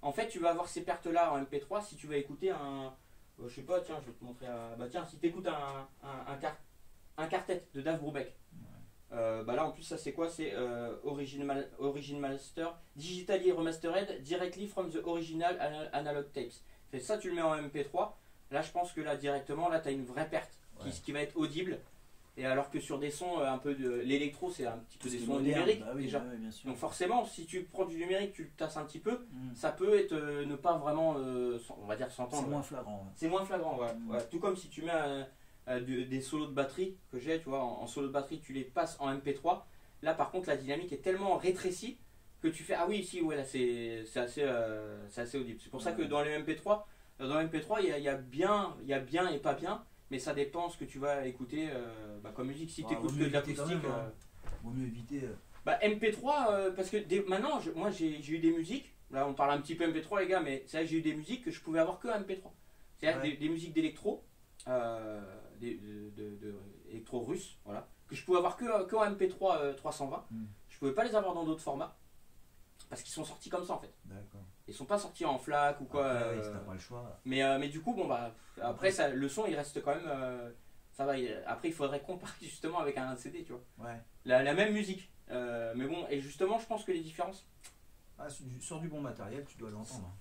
en fait tu vas avoir ces pertes là en M P trois si tu vas écouter un, euh, je sais pas, tiens je vais te montrer, un, bah tiens si tu écoutes un, un, un, quart, un quartet de Dave Brubeck, ouais. euh, bah là en plus ça c'est quoi, c'est euh, original, original Master, Digitally Remastered Directly from the Original Analog Tapes. Et ça tu le mets en M P trois, là je pense que là directement là tu as une vraie perte qui, ouais. qui va être audible. Et alors que sur des sons un peu de l'électro, c'est un petit peu des sons moderne, numériques bah oui, déjà. Bah oui, bien sûr. Donc forcément, si tu prends du numérique, tu le tasses un petit peu, mm. ça peut être euh, ne pas vraiment, euh, on va dire s'entendre. C'est moins flagrant. Ouais. C'est moins flagrant, voilà. Mm. Voilà. Tout comme si tu mets un, un, de, des solos de batterie que j'ai, tu vois, en, en solo de batterie, tu les passes en M P trois. Là, par contre, la dynamique est tellement rétrécie que tu fais ah oui, ici, ouais, là, c'est assez, euh, c'est assez audible. C'est pour ça que dans les M P trois, dans les M P trois, il y a, il y a bien, il y a bien et pas bien. Mais ça dépend ce que tu vas écouter euh, bah, comme musique. Si ah, tu écoutes que de l'acoustique. Hein. Euh, vaut mieux éviter. Euh... Bah, M P trois, euh, parce que des, maintenant, je, moi j'ai eu des musiques. Là, on parle un petit peu M P trois, les gars, mais c'est vrai que j'ai eu des musiques que je pouvais avoir que en M P trois. C'est-à-dire ouais. des, des musiques d'électro, euh, des de, de, de, électro russe, voilà, que je pouvais avoir que, que en M P trois euh, trois cent vingt. Mm. Je pouvais pas les avoir dans d'autres formats. Parce qu'ils sont sortis comme ça en fait. D'accord. Ils sont pas sortis en FLAC ou quoi. Après, euh, oui, t'as pas le choix. Mais, euh, mais du coup, bon bah, après, ça, le son il reste quand même. Euh, ça va. Il, après, il faudrait comparer justement avec un C D, tu vois. Ouais. La, la même musique. Euh, mais bon, et justement, je pense que les différences. Ah, sur, du, sur du bon matériel, tu dois l'entendre.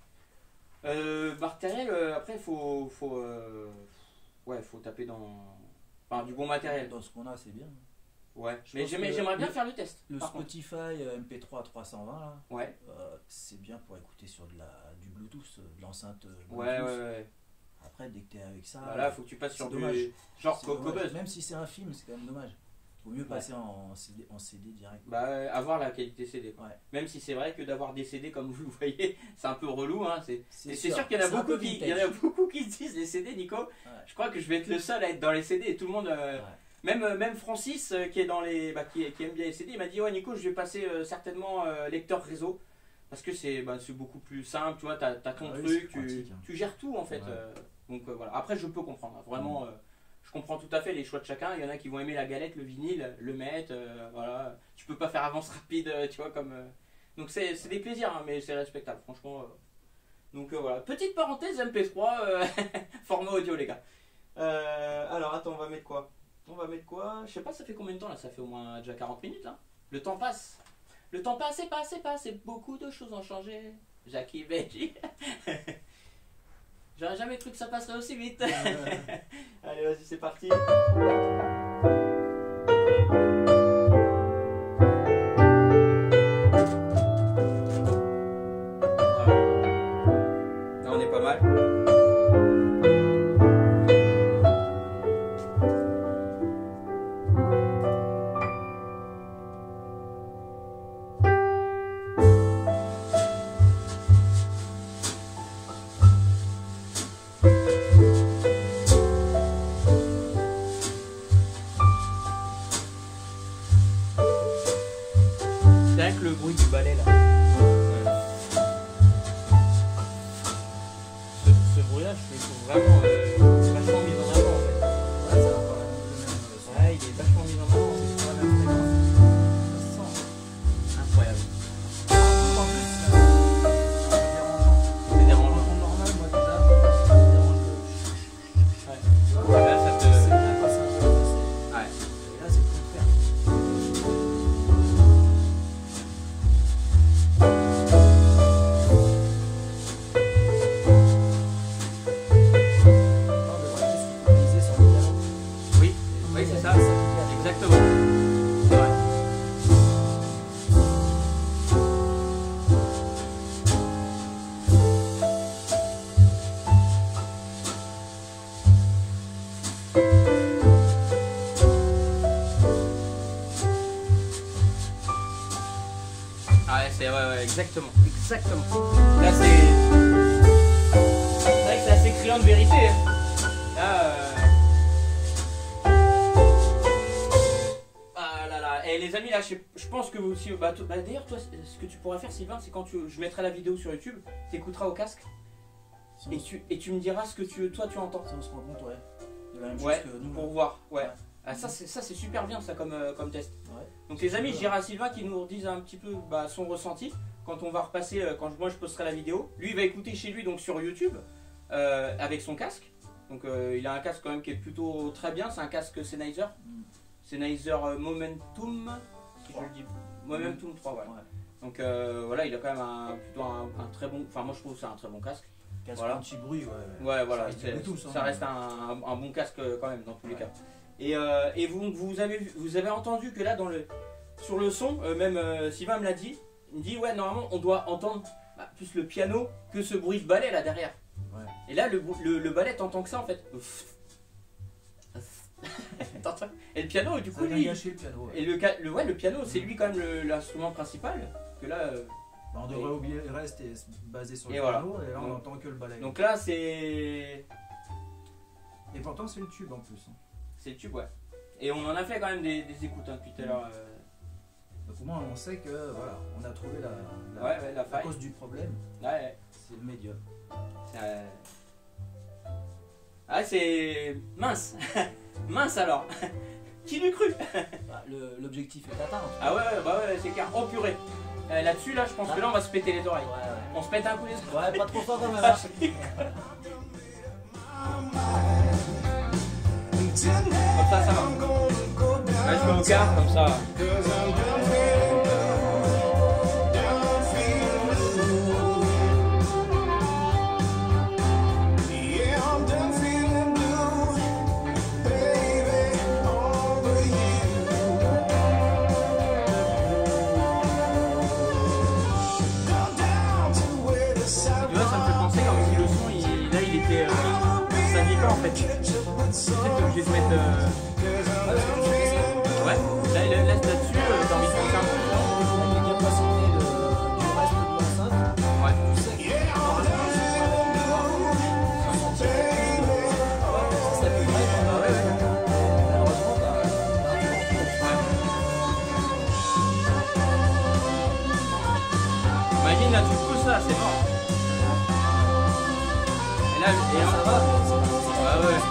Euh, matériel, euh, après, il faut. faut euh, ouais, faut taper dans. Enfin, du bon matériel. Dans ce qu'on a, c'est bien. Ouais, je mais j'aimerais bien le, faire le test. Le Spotify contre. M P trois trois cent vingt, là, ouais. euh, c'est bien pour écouter sur de la, du Bluetooth, de l'enceinte Bluetooth. Ouais, ouais, ouais. Après, dès que tu es avec ça. Bah là, faut que tu passes sur du. Dommage. Genre Cocobuzz. Même si c'est un film, c'est quand même dommage. Vaut mieux passer ouais. en, C D, en C D direct. Bah, euh, avoir la qualité C D. Quoi. Ouais. Même si c'est vrai que d'avoir des C D, comme vous le voyez, c'est un peu relou. Hein. C'est sûr, sûr qu'il y en a beaucoup qui, il y en a beaucoup qui disent les C D, Nico. Ouais. Je crois que je vais être le seul à être dans les C D et tout le monde. Euh, ouais. Même, même Francis, euh, qui, est dans les, bah, qui, qui aime bien les C D, il m'a dit ouais, Nico, je vais passer euh, certainement euh, lecteur réseau. Parce que c'est bah, beaucoup plus simple, tu vois, tu as, as ton ah, truc, oui, tu, pratique, hein. tu gères tout en fait. Ouais. Euh, donc euh, voilà. Après, je peux comprendre. Hein. Vraiment, mmh. euh, je comprends tout à fait les choix de chacun. Il y en a qui vont aimer la galette, le vinyle, le mettre. Euh, voilà. Tu peux pas faire avance rapide, euh, tu vois, comme. Euh... Donc c'est des plaisirs, hein, mais c'est respectable, franchement. Euh... Donc euh, voilà. Petite parenthèse M P trois, euh, format audio, les gars. Euh, alors attends, on va mettre quoi? On va mettre quoi? Je sais pas, ça fait combien de temps là? Ça fait au moins déjà quarante minutes là. Le temps passe. Le temps passe et passe et passe et beaucoup de choses ont changé. Jackie Veggie. J'aurais jamais cru que ça passerait aussi vite. Allez, vas-y, c'est parti. Voilà. Là, on est pas mal. Le bruit du balai là. Ouais. Ce, ce bruit là, je trouve vraiment euh, vachement mis en avant en fait. Ouais, ça va pas le même. Ouais, il est vachement mis en avant, c'est sur la même fréquence. Ça se sent incroyable. En plus, c'est dérangeant. C'est dérangeant. En normal, moi déjà, ça me dérange. Ouais. Ouais, là, ça te. C'est bien pas ça. Ouais. Et là, c'est le contraire. Ouais, ouais, exactement, exactement. Là, c'est. C'est vrai que c'est assez criant de vérité. Là. Euh... Ah là là. Et les amis, là, je, je pense que vous aussi. Bah, bah, d'ailleurs, toi, ce que tu pourrais faire, Sylvain, c'est quand tu, je mettrai la vidéo sur YouTube, tu écouteras au casque. Et tu, et tu me diras ce que tu, toi, tu entends. Ça, on se rend compte, ouais. De la même ouais, chose que nous. Pour voir, ouais. ouais. Ah, ça c'est super bien ça comme, euh, comme test. Ouais. Donc les amis, je dirais à Sylvain qu'il nous redise un petit peu bah, son ressenti. quand on va repasser, euh, quand moi je posterai la vidéo, lui il va écouter chez lui donc sur YouTube euh, avec son casque. Donc euh, il a un casque quand même qui est plutôt très bien, c'est un casque Sennheiser. Mm. Sennheiser euh, Momentum, si je le dis. Momentum trois, voilà. Ouais. Donc euh, voilà, il a quand même un, plutôt un, un très bon, enfin moi je trouve que c'est un très bon casque. Casque Voilà. anti-bruit, ouais. Ouais, voilà, Ça reste, c'est- Bluetooth, hein. ça reste un, un- un bon casque quand même dans tous les Ouais. cas. Et, euh, et vous, vous, avez, vu- vous avez entendu que là, dans le, sur le son, euh, même euh, Sylvain me l'a dit, il me dit ouais, normalement on doit entendre bah, plus le piano que ce bruit de balai là derrière. Ouais. Et là, le, le, le balai, t'entends que ça en fait. T'entends Et le piano, du Ça coup, vient lui. gâcher le piano. Ouais. Et le, ca- le, ouais, le piano, c'est lui quand même le- l'instrument principal. Que là, euh, Bah, on devrait oublier le reste et se baser sur Et le voilà. piano, et là on Donc- n'entend que le balai. donc là, c'est. Et pourtant c'est le tube en plus. hein. C'est le tube, ouais. Et on en a fait quand même des, des écoutes hein, depuis tout à l'heure. euh, Donc au moins on sait que voilà, on a trouvé la, la, Ouais, ouais, la la faille. cause du problème, Ouais, c'est le médium. c'est. euh, Ah, c'est. Mince Mince alors Qui l'eût cru Bah, le- L'objectif est atteint. en tout Ah ouais, ouais, bah ouais, c'est clair. Oh purée Euh, Là-dessus, là, je pense que là, on va se péter les oreilles. cas. Ouais, On se pète un coup les oreilles. ouais. Ouais, pas trop fort quand même. Ah, hein. je rigole. Comme ça, ça va. Là, je mets au quart, comme ça. Tu vois, ça me fait penser comme si le son, il- là, il était. euh, ça vit pas en fait. Peut-être que obligé de mettre. euh, Ouais, là, là, là, là-dessus, euh, j'ai envie de penser un peu. Avec les capacités de- du reste de l'enceinte, Ouais. tu sais que normalement, ça sentirait plus de- ouais, ça peut vrai, quoi. Ouais, ouais. Malheureusement, bah, Imagine là, tu pousses ça, c'est mort. Et là, et ça là, va, mais c'est- c'est- Ah ouais.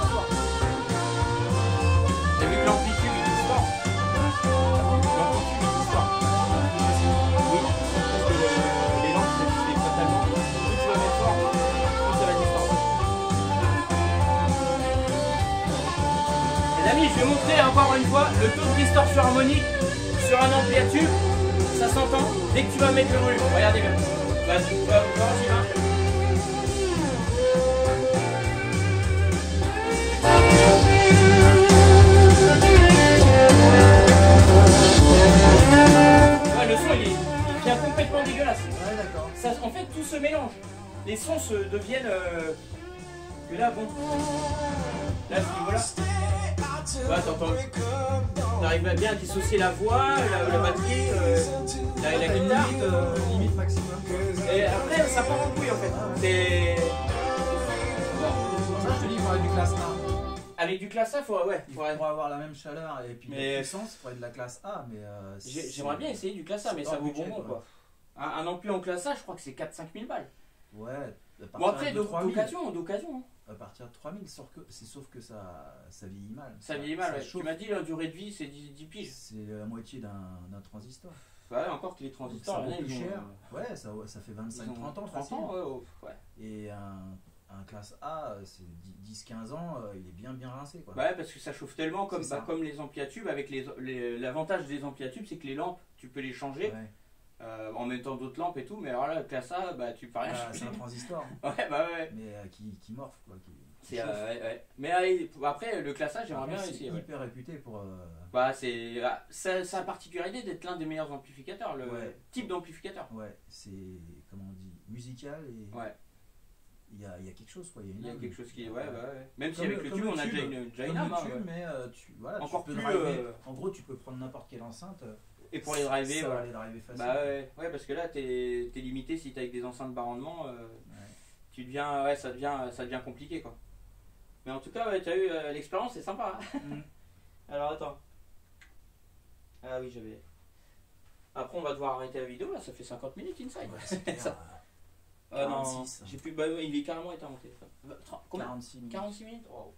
T'as vu que l'amplitude il pousse fort. L'amplitude il pousse fort. Oui, parce que le- les lampes c'est c'est fatalement. Plus tu vas mettre fort, plus ça va distordre. Les amis, je vais montrer encore une fois le taux de distorsion harmonique sur un ampli à tube. Ça s'entend dès que tu vas mettre le volume. Regardez bien. Vas-y, tu vas voir, j'y vais. Ouais, le son il, est, il devient complètement dégueulasse. Ouais d'accord. Ça, en fait, tout se mélange. Les sons se deviennent. Euh... Que là, bon. Là, à ce niveau-là. Ouais, t'entends. T'arrives à bien dissocier la voix, la, la batterie, euh, la, la T'as une guitare. limite, euh, limite maximum. Et après, ça part en couille en fait. C'est. C'est pour ça que je te dis qu'il faudrait du classe A. Avec du classe A, faut, ouais, Il faudrait- faudrait avoir la même chaleur et puis Mais- la puissance, il faudrait de la classe A, mais euh, J'ai- c'est- J'aimerais bien essayer du classe A, c'est mais hors ça vaut budget, bonbon quoi. quoi. Un, un ampli en classe A, je crois que c'est quatre à cinq mille balles. Ouais, à partir Bon, après, de d'o- trois mille. d'occasion, d'occasion. hein. À partir de trois mille, sauf que, c'est sauf que ça, ça vieillit mal. Ça vieillit mal, ouais. Tu chauffe. m'as dit la durée de vie, c'est dix, dix piges. C'est la moitié d'un d'un transistor. Ouais, encore que les Donc transistors, ça vaut là, plus ils ont- cher. Ouais, ça, ça fait ils vingt-cinq ont trente ans. trente facile. ans, ouais, oh, ouais. Et un, un classe A, c'est dix quinze ans, euh, il est bien bien rincé. Quoi. Ouais, parce que ça chauffe tellement comme, C'est ça. bah, comme les amplis à tubes. Avec les, les- l'avantage des amplis à tubes, c'est que les lampes, tu peux les changer Ouais. euh, en mettant d'autres lampes et tout. Mais alors là, le classe A, bah, tu peux rien Bah, c'est changer. un transistor, Ouais, bah ouais. mais euh, qui, qui morphe. Quoi, qui, qui C'est, chauffe. euh, ouais, ouais. Mais allez, après, le classe A, j'aimerais Après, bien c'est essayer. Ouais. hyper réputé pour. euh, Bah, c'est, ah, ça, ça a la particularité d'être l'un des meilleurs amplificateurs, le Ouais. type d'amplificateur. Ouais, c'est comment on dit, musical et Ouais. il y a, il y a quelque chose quoi. Il y a, une Il y a âme. quelque chose qui. Ouais, bah ouais. Même si Comme avec le- le comme tube, le on a tube. déjà une, déjà Comme une le âme. hein, tube, ouais. mais euh, tu, voilà, Encore tu peux plus, driver. euh, En gros, tu peux prendre n'importe quelle enceinte. euh, Et pour les driver, ça voilà. va les driver facile. Bah ouais, ouais, parce que là, t'es, t'es limité si t'es avec des enceintes bas rendement. euh, Ouais. tu deviens, ouais, ça devient, ça devient compliqué quoi. Mais en tout cas, ouais, t'as eu euh, l'expérience, c'est sympa. hein. Mm. Alors attends. Ah oui, j'avais. Après, on va devoir arrêter la vidéo là, ça fait cinquante minutes inside. Ouais, c'est clair, Ça- Ah non, quarante-six. j'ai plus. Bah, ouais, il est carrément éteint mon téléphone. Bah, trente Combien quarante-six minutes. quarante-six minutes. Wow.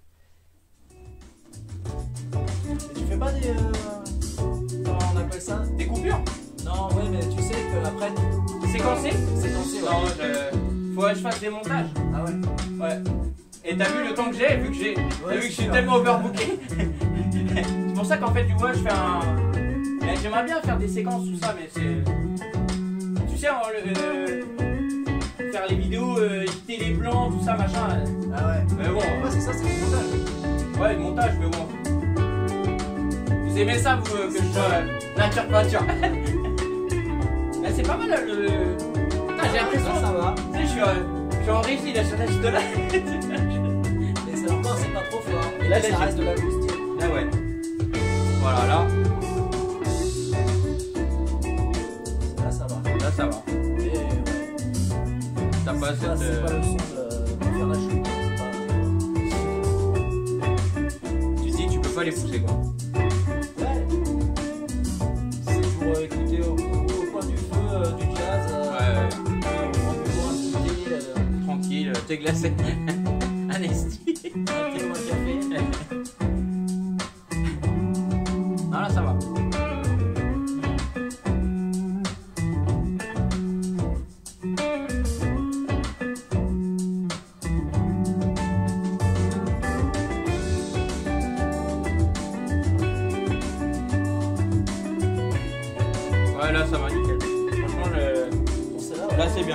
Et tu fais pas des. euh, comment on appelle ça? Des coupures Non, ouais, mais tu sais que après, Séquencé? séquencé, ouais. Non, je... faudrait que je fasse des montages. Ah ouais. Ouais. Et t'as vu le temps que j'ai, vu que j'ai, Ouais, t'as vu que c'est je suis sûr. tellement overbooké. C'est pour ça qu'en fait, tu vois, je fais un. Mais j'aimerais bien faire des séquences, tout ça, mais c'est. Tu sais, en- le- euh, faire les vidéos, euh, éviter les blancs, tout ça, machin. euh. Ah ouais. Mais bon, Ouais, c'est ça, c'est le montage. ouais, le montage, mais bon. Vous aimez ça, vous, euh, que je sois euh, nature peinture. Mais c'est pas mal, là, le. Putain, j'ai l'impression. Ça, ça va. Tu sais, je suis, euh, je suis en régie là sur la de là. Mais c'est encore, c'est pas trop fort. Et Là, là, là, ça j'ai- reste de l'acoustique. Ah ouais. Voilà, là. Là, ça va. Là, ça va. Et ouais. T'as pas C'est cette. pas, c'est euh, pas le son de, de faire la chute. Tu dis, tu peux pas les pousser, quoi. Ouais. C'est pour euh, écouter au, au coin du feu euh, du jazz. Euh, Ouais, ouais. Pour un petit thé, euh, Tranquille, t'es glacé. Anesti. un thé ou un café. Non, là, ça va. Ouais, là, ça va, nickel. Franchement, je- Bon, c'est là, ouais. là, c'est bien.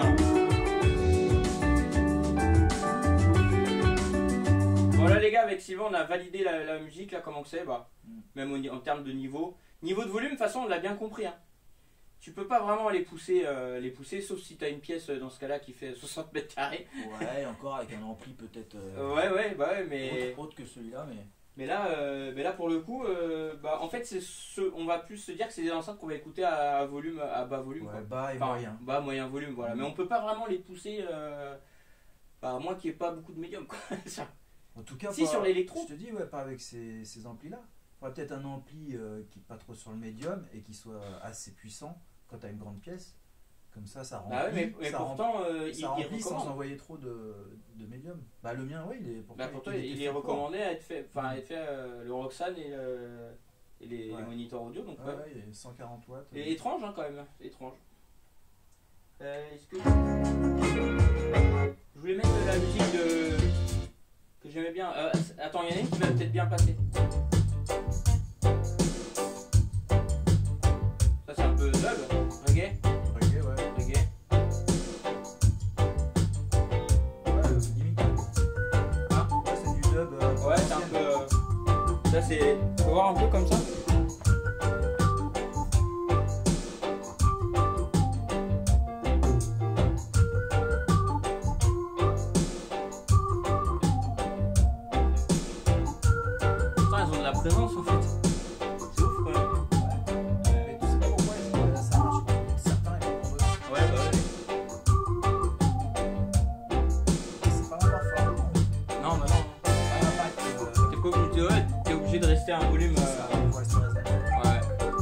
Voilà les gars, avec Sylvain on a validé la, la musique là, comment que c'est, bah, Mm. même au ni- en termes de niveau. Niveau de volume, de toute façon on l'a bien compris. Hein. Tu peux pas vraiment les pousser, euh, les pousser, sauf si tu as une pièce euh, dans ce cas-là qui fait soixante mètres carrés. Ouais, encore avec un ampli peut-être euh, Euh, ouais, ouais, bah ouais, mais, autre, autre que celui-là, mais. mais, là, euh, mais là pour le coup, euh, bah, en fait c'est ce, on va plus se dire que c'est des enceintes qu'on va écouter à, à volume, à bas volume. Ouais, quoi. bas et Enfin, moyen. bas, moyen volume, voilà. Mais on peut pas vraiment les pousser, euh, bah, à moins qu'il n'y ait pas beaucoup de médium. Quoi. Ça. En tout cas, Si, pas- sur l'électro. Je te dis, ouais, pas avec ces, ces amplis-là. Il faudrait peut-être un ampli euh, qui n'est pas trop sur le médium et qui soit assez puissant quand tu as une grande pièce. Comme ça, ça remplit. Bah ouais, mais, mais ça pourtant, euh, remplit, il, ça il remplit sans recommande. envoyer trop de, de médium. Bah, le mien, oui, il est pourtant, Bah pour toi, était il fait est pour. recommandé à être fait, enfin à être fait euh, le Roxane et, le- et les, Ouais. les moniteurs audio, donc Ouais, ouais. ouais, il est cent quarante watts. Et étrange hein, quand même, étrange. Euh, Est-ce que je voulais mettre la musique de que j'aimais bien. Euh, attends, il y en a une qui va peut-être bien passer. Ça c'est un peu dub, reggae, Reggae, ouais. reggae. Ouais, euh, limite. Hein Ouais, c'est du dub. euh, Ouais, c'est un peu. euh, Ça c'est. Faut voir un peu comme ça. Putain, elles ont de la présence en fait. C'est ouf quand même. Mais tu sais pas pourquoi euh, ça marche pour certains et pas pour d'autres. Ouais, bah ouais. C'est pas encore fort. Non, bah non. Pas l'impact. euh, T'es pas obligé, ouais, t'es obligé de rester à un volume. ça, euh, faut rester raisonnable. Ouais.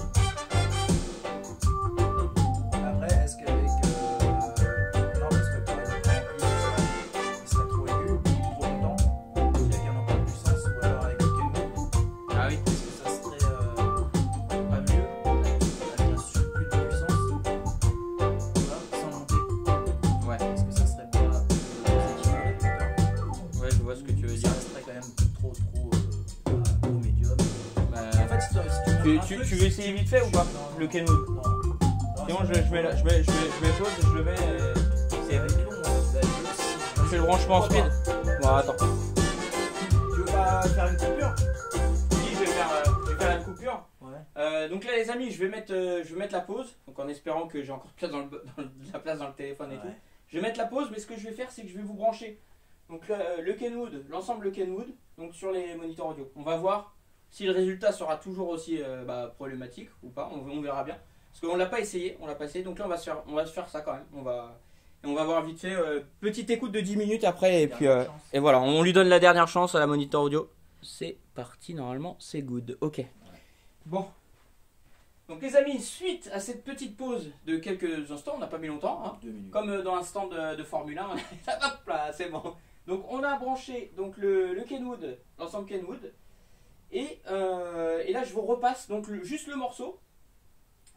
Après, est-ce qu'avec. Euh... Non, parce que par exemple, l'ampli, ça- il serait trop aigu, trop longtemps. Avec un ampli de puissance ou alors avec le Kenwood, Ah oui. est-ce que ça serait euh, pas mieux avec un surplus de puissance voilà, sans monter? Ouais. Est-ce que ça serait pas plus équilibré? Ouais, je vois ce que tu veux Ça dire. resterait quand même trop, trop, euh, trop médium. Bah, En fait, si tu, si tu, tu, montes un tu, truc, tu veux essayer vite fait ou pas? non, Le non, Kenwood. non. Non, Sinon, ça je, va, je, mets, la- je, mets, je, mets, je mets pause, je le mets. euh, C'est long, hein, vous allez mieux si- Je fais le branchement Pourquoi speed. Bon, attends. pas. Tu veux pas faire une coupure? Oui, je vais faire, euh, je vais faire la coupure. Ouais. Euh, donc là, les amis, je vais mettre, euh, je vais mettre la pause. Donc en espérant que j'ai encore place dans le, dans le- de la place dans le téléphone et tout. Ouais. Je vais mettre la pause, mais ce que je vais faire, c'est que je vais vous brancher. Donc le, le Kenwood, l'ensemble Kenwood, donc sur les moniteurs audio. On va voir si le résultat sera toujours aussi euh, bah, problématique ou pas. On, on verra bien. Parce qu'on l'a pas essayé, on l'a pas essayé. Donc là, on va se faire, on va se faire ça quand même. On va, et on va voir vite fait. euh, petite écoute de dix minutes après, et puis. euh, Dernière chance. Et voilà, on lui donne la dernière chance à la moniteur audio. C'est parti, normalement, c'est good. Ok. Bon. Donc les amis, suite à cette petite pause de quelques instants, on n'a pas mis longtemps, hein, Deux minutes. comme euh, dans un stand de, de Formule un, hop là, c'est bon. Donc on a branché donc, le, le Kenwood, l'ensemble Kenwood. Et, euh, et là je vous repasse donc le- juste le morceau.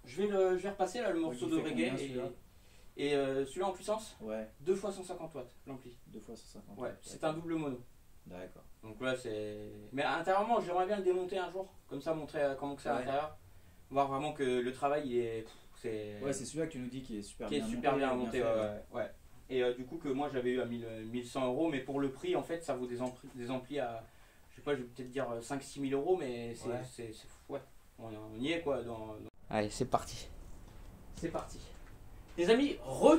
je vais, le, je vais repasser là le morceau il de fait reggae. combien, celui-là Et, et euh, celui-là en puissance, Ouais, deux fois cent cinquante watts l'ampli. deux fois cent cinquante. Ouais, c'est un double mono. D'accord. Donc là c'est. Mais intérieurement, j'aimerais bien le démonter un jour, comme ça montrer euh, comment que c'est à Ouais. l'intérieur. Voir vraiment que le travail il est. C'est Ouais, c'est celui-là que tu nous dis qui est super qui est bien super monté, bien monté. fait, Ouais, ouais, ouais. Et euh, du coup que moi j'avais eu à mille, mille cent euros, mais pour le prix en fait ça vaut des amplis, des amplis à. Je sais pas, je vais peut-être dire cinq six mille euros, mais c'est. Ouais. c'est- c'est- Ouais, on, on y est quoi. Dans, dans- Allez, c'est parti. C'est parti. Les amis, re,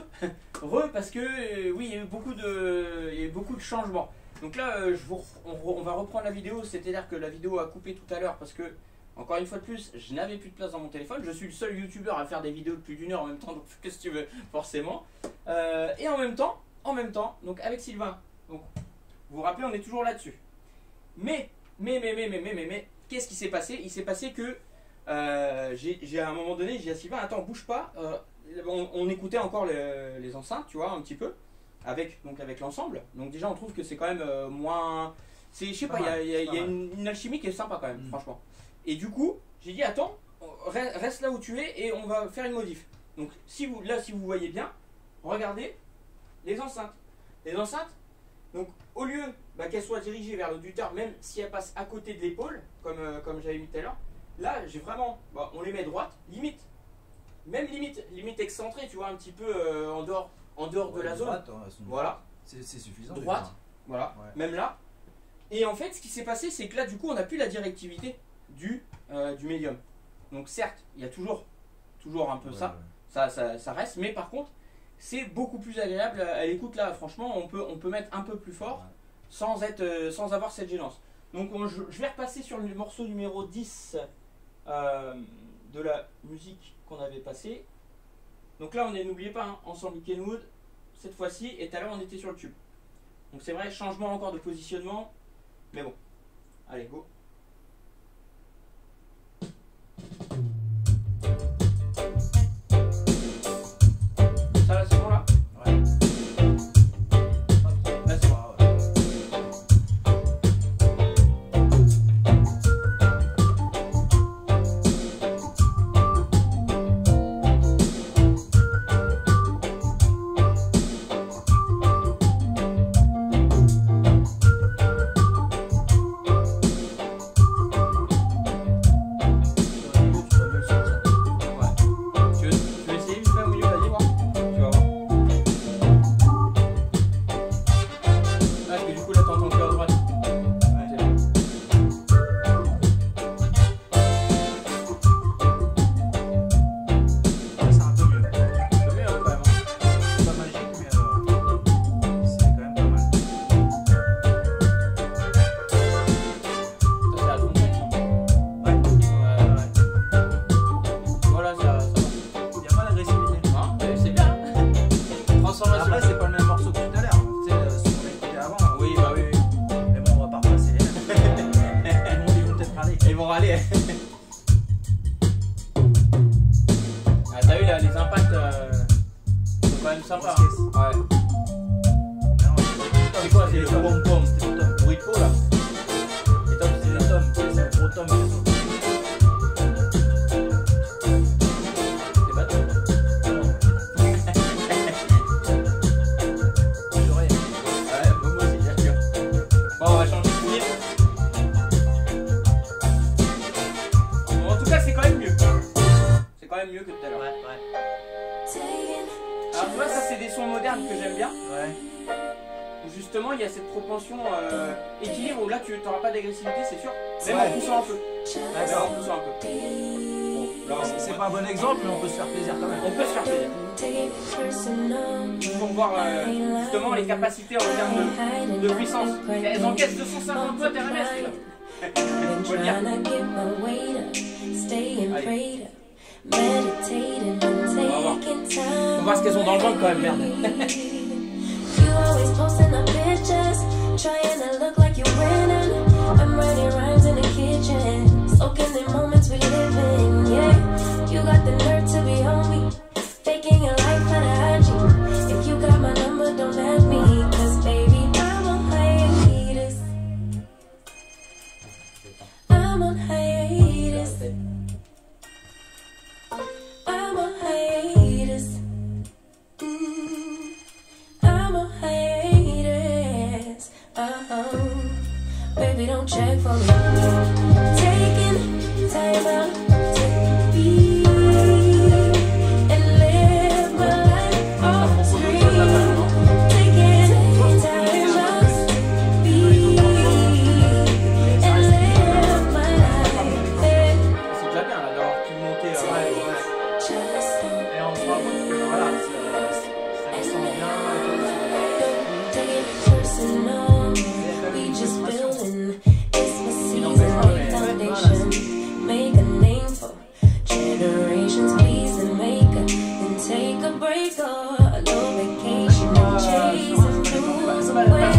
re parce que euh, oui, il y a eu beaucoup de, il y a eu beaucoup de changements. Donc là, euh, je vous, on, on va reprendre la vidéo, c'est-à-dire que la vidéo a coupé tout à l'heure parce que, encore une fois de plus, je n'avais plus de place dans mon téléphone. Je suis le seul youtubeur à faire des vidéos de plus d'une heure en même temps, donc qu'est-ce que tu veux, forcément. Euh, et en même temps, en même temps, donc avec Sylvain, donc vous vous rappelez, on est toujours là-dessus. Mais, mais, mais, mais, mais, mais, mais, mais, qu'est-ce qui s'est passé? Il s'est passé que euh, j'ai j'ai, à un moment donné, j'ai dit à Sylvain, attends, bouge pas. Euh, on, on écoutait encore les, les enceintes, tu vois, un petit peu, avec, donc avec l'ensemble. Donc déjà, on trouve que c'est quand même euh, moins... C'est, je sais pas, il y a, y a- y a une, une alchimie qui est sympa quand même, Mm. franchement. Et du coup, j'ai dit, attends, reste, reste là où tu es et on va faire une modif. Donc si vous, là, si vous voyez bien, regardez les enceintes. Les enceintes, donc au lieu bah, qu'elles soient dirigées vers l'auditeur, même si elles passent à côté de l'épaule, comme, euh, comme j'avais mis tout à l'heure, là, j'ai vraiment, bah, on les met droite, limite, même limite, limite excentrée, tu vois, un petit peu euh, en dehors, en dehors de Ouais, la zone. droite, hein, elles sont- Voilà, C'est c'est suffisant. droite, déjà. voilà, Ouais. même là. Et en fait, ce qui s'est passé, c'est que là, du coup, on n'a plus la directivité du, euh, du médium. Donc certes, il y a toujours, toujours un peu Ouais, ça, ouais. ça, ça, ça reste, mais par contre, c'est beaucoup plus agréable à l'écoute là. Franchement, on peut, on peut mettre un peu plus fort Ouais. sans, être, euh, sans avoir cette gênance. Donc on- je, je vais repasser sur le morceau numéro dix euh, de la musique qu'on avait passé. Donc là, on est, n'oubliez pas, hein, ensemble Kenwood, cette fois-ci, et tout à l'heure on était sur le tube. Donc c'est vrai, changement encore de positionnement, mais bon. Allez, go. Ça là, c'est bon là? Ouais. Là c'est bon. Ah, ouais. sympa. Ouais. C'est quoi, c'est le pom pom, c'était le bruit de peau là. Les tomes, c'est les tomes, c'est le gros tome. C'est pas top. Ouais, bon, moi aussi, bien sûr. Bon, on va changer de clip. Bon, en tout cas, c'est quand même mieux. C'est quand même mieux que tout à l'heure. Ouais, ouais. Alors, tu vois, ça, c'est des sons modernes que j'aime bien. Ouais. Où justement, il y a cette propension euh, équilibre où là, tu n'auras pas d'agressivité, c'est sûr. Même Ouais. en poussant un peu. Même D'accord. en poussant un peu. Bon, là, C'est- on- C'est pas un bon exemple, mais on peut se faire plaisir quand même. On peut se faire plaisir. Pour voir euh, justement les capacités en termes de, de puissance. Elles encaissent deux cent cinquante watts R M S. Faut le dire. On va voir. On va voir ce qu'elles ont dans le ventre quand même, merde. You always posting the pictures, trying to look like you're winning. I'm writing rhymes in the kitchen, soaking the moments we live in. Yeah, you got the nerve to be on me, faking your life for the I G. If you got my number, don't ask me, cause baby, I'm on hiatus. I'm on hiatus. baby, don't check for me. Taking time out to be and live my life off the street. Taking time out to be and live my life. C'est déjà bien là d'avoir pu monter. euh, Ouais, ouais. ouais. Just Et on se rend compte que voilà, ça, ça ressemble bien. take it personal. We just building. It's the season, lay foundation. Make a name for generations. Please and make a then take a break or a little vacation. Chasing blues away.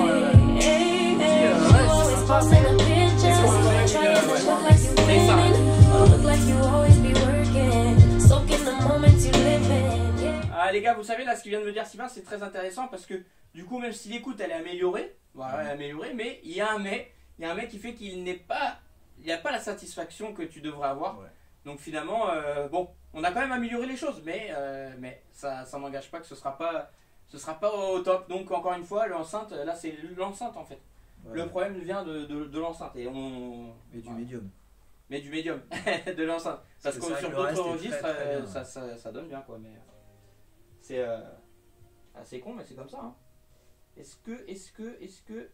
You always posting the pictures, trying to look like you winning, or look like you always be working. Soaking the moments you live in. Yeah. Ah les gars, vous savez là ce qu'il vient de me dire Sylvain, c'est très intéressant parce que du coup même si l'écoute elle est améliorée, voilà, elle est améliorée, mais il y a un mais, il y a un mais qui fait qu'il n'est pas, il n'y a pas la satisfaction que tu devrais avoir. Ouais. Donc finalement, euh, bon, on a quand même amélioré les choses, mais euh, mais ça, ça n'engage pas que ce sera pas, ce sera pas au top. Donc encore une fois, l'enceinte, là c'est l'enceinte en fait. Ouais. Le problème vient de, de, de l'enceinte et on, Et du ouais. médium. mais du médium, de l'enceinte. Parce Parce que que c'est vrai sur que le reste d'autres est registres, très, très euh, bien. ça, ça, ça donne bien quoi. Mais euh, c'est euh, assez con, mais c'est comme ça. Hein. Est-ce que, est-ce que, est-ce que.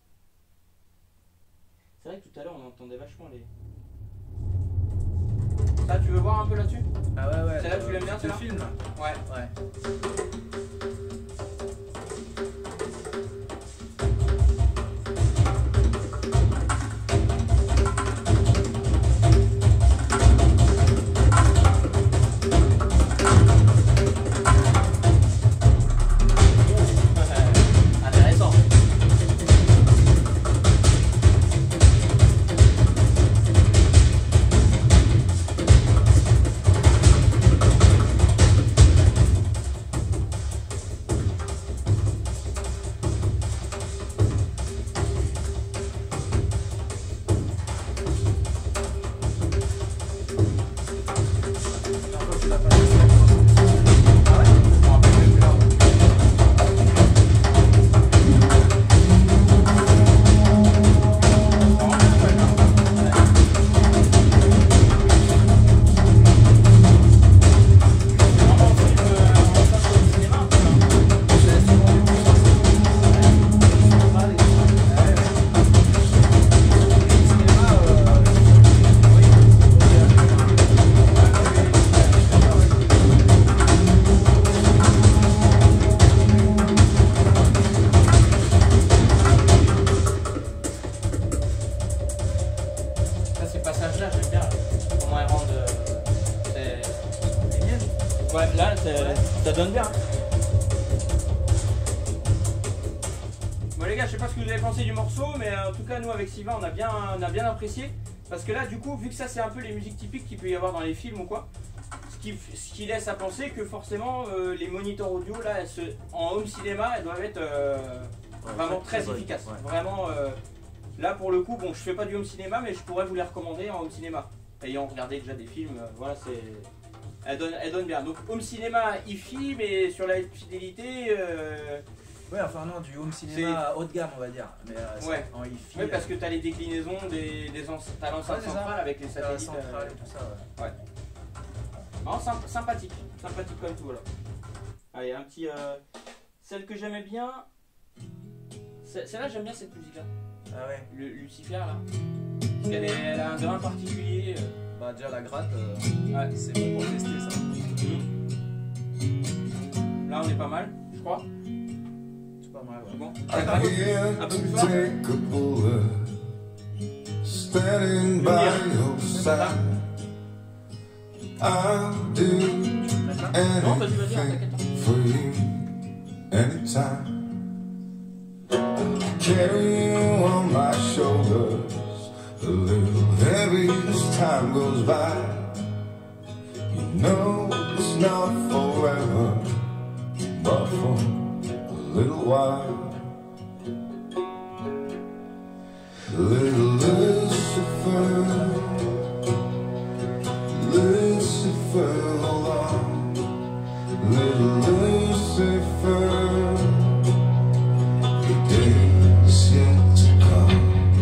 C'est vrai que tout à l'heure on entendait vachement les. Ça, tu veux voir un peu là-dessus? Ah ouais, ouais. Celle-là, tu l'aimes bien, Le celle-là? film. Ouais. Ouais. Intéressant. Ah ouais? Je me rappelle même plus là. Ça, ces passages-là, j'aime bien. Comment elles rendent. euh, c'est- Les miennes. Ouais, là, c'est- ça donne bien. Bon, les gars, je sais pas ce que vous avez pensé du morceau, mais euh, en tout cas, nous, avec Sylvain, on a bien, on a bien apprécié. Parce que là, du coup, vu que ça, c'est un peu les musiques typiques qu'il peut y avoir dans les films ou quoi, ce qui, ce qui laisse à penser que forcément, euh, les moniteurs audio, là, elles se, en home cinéma, elles doivent être euh, Ouais, vraiment très, bonne. efficaces. Ouais. Vraiment. euh, Là, pour le coup, bon, je fais pas du home cinéma, mais je pourrais vous les recommander en home cinéma. Ayant regardé déjà des films, euh, voilà, c'est. Elle donne, elle donne bien. Donc, home cinéma, hi-fi, mais sur la fidélité. Euh... Ouais, enfin non, du home cinéma haut de gamme, on va dire. Mais euh, c'est Ouais. en hi-fi. Oui, parce que t'as les déclinaisons des, des enc- t'as l'enceinte Ouais, c'est ça. centrale avec les euh, la satellites. centrale euh, et tout ça. Ouais. Non, symp- sympathique. Sympathique comme tout, voilà. Allez, un petit. Euh... Celle que j'aimais bien. C'est- Celle-là, j'aime bien cette musique-là. Ah ouais. Le Lucifer, là. Parce qu'elle est- elle a un grain particulier. euh. Bah déjà la gratte, euh, Ouais. c'est bon pour tester ça. Là, on est pas mal, je crois. C'est pas mal, C'est ouais. bon. I Un peu plus can't fort. take a bullet standing by your side. I'll do Non, vas-y, vas-y, hein, t'inquiète. anything for you anytime. Carry you on my shoulders, a little heavy as time goes by. You know it's not forever, but for a little while. Little Lucifer, Lucifer, hold on. Little Lucifer, the day is yet to come.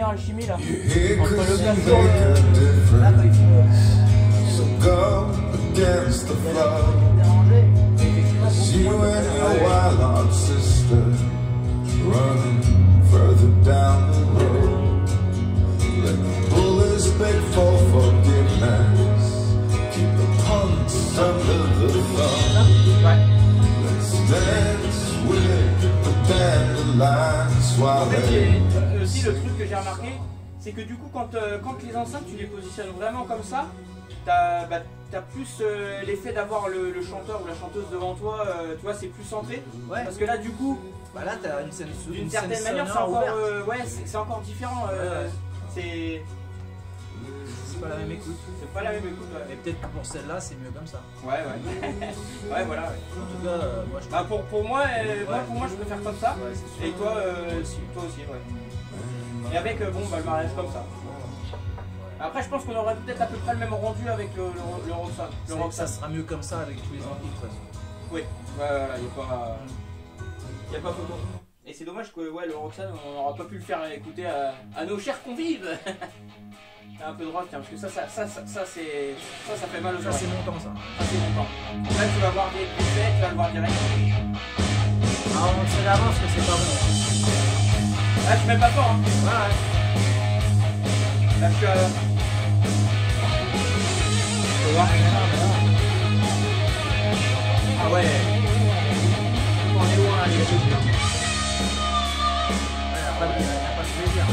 meilleure alchimie là. You're here Entre le 'cause you glaçon, make a Là, quand il difference. faut So go against the flow. déranger, effectivement, It's beaucoup you moins and de your personnes. wild-eyed sister running further down the road. Let the bullets beg for forgiveness. Keep the punks under the thumb. Ouais. Let's dance with the dandelions while En fait, they il y a aussi le truc que j'ai remarqué, c'est que du coup, quand, euh, quand les enceintes tu les positionnes vraiment comme ça, t'as bah, t'as plus euh, l'effet d'avoir le, le chanteur ou la chanteuse devant toi, euh, tu vois, c'est plus centré. Ouais, Parce que là, du coup, bah là, t'as une scène sous d'une une certaine scène manière, c'est sonore encore, ouverte. euh, ouais, c'est c'est encore différent. euh, Ouais, ouais. C'est C'est pas la même écoute. c'est pas la même écoute. Et Ouais, peut-être que pour celle-là, c'est mieux comme ça. ouais. Ouais, ouais voilà. Ouais. En tout cas, euh, moi je Bah, pour, pour, moi, euh, moi, Ouais. pour moi, je préfère comme ça. Ouais, c'est sûr. Et toi, euh, aussi, toi aussi, ouais. Et avec, euh, bon, bah, le mariage comme ça. Après, je pense qu'on aurait peut-être à peu près le même rendu avec le, le, le Roxanne. Le C'est- Roxanne. Ça sera mieux comme ça avec tous les amplis de toute façon. Oui, ouais, voilà, il n'y a pas. Y a pas photo. Et c'est dommage que ouais, le Roxanne, on n'aura pas pu le faire écouter à, à nos chers convives. Un peu de rock, tiens, parce que ça, ça, ça, ça, ça c'est. Ça, ça fait mal aux Ça, oreilles. c'est montant ça. Ça, c'est longtemps. Là, tu vas voir des effets, tu vas le voir direct. Ah, on sait d'avance que c'est pas bon. Là, tu mets pas fort, hein. Ouais, ouais. Là, tu as. Tu vas voir. Ah ouais. On est loin, là, les gars. Ouais, y a pas de, y a pas de plaisir.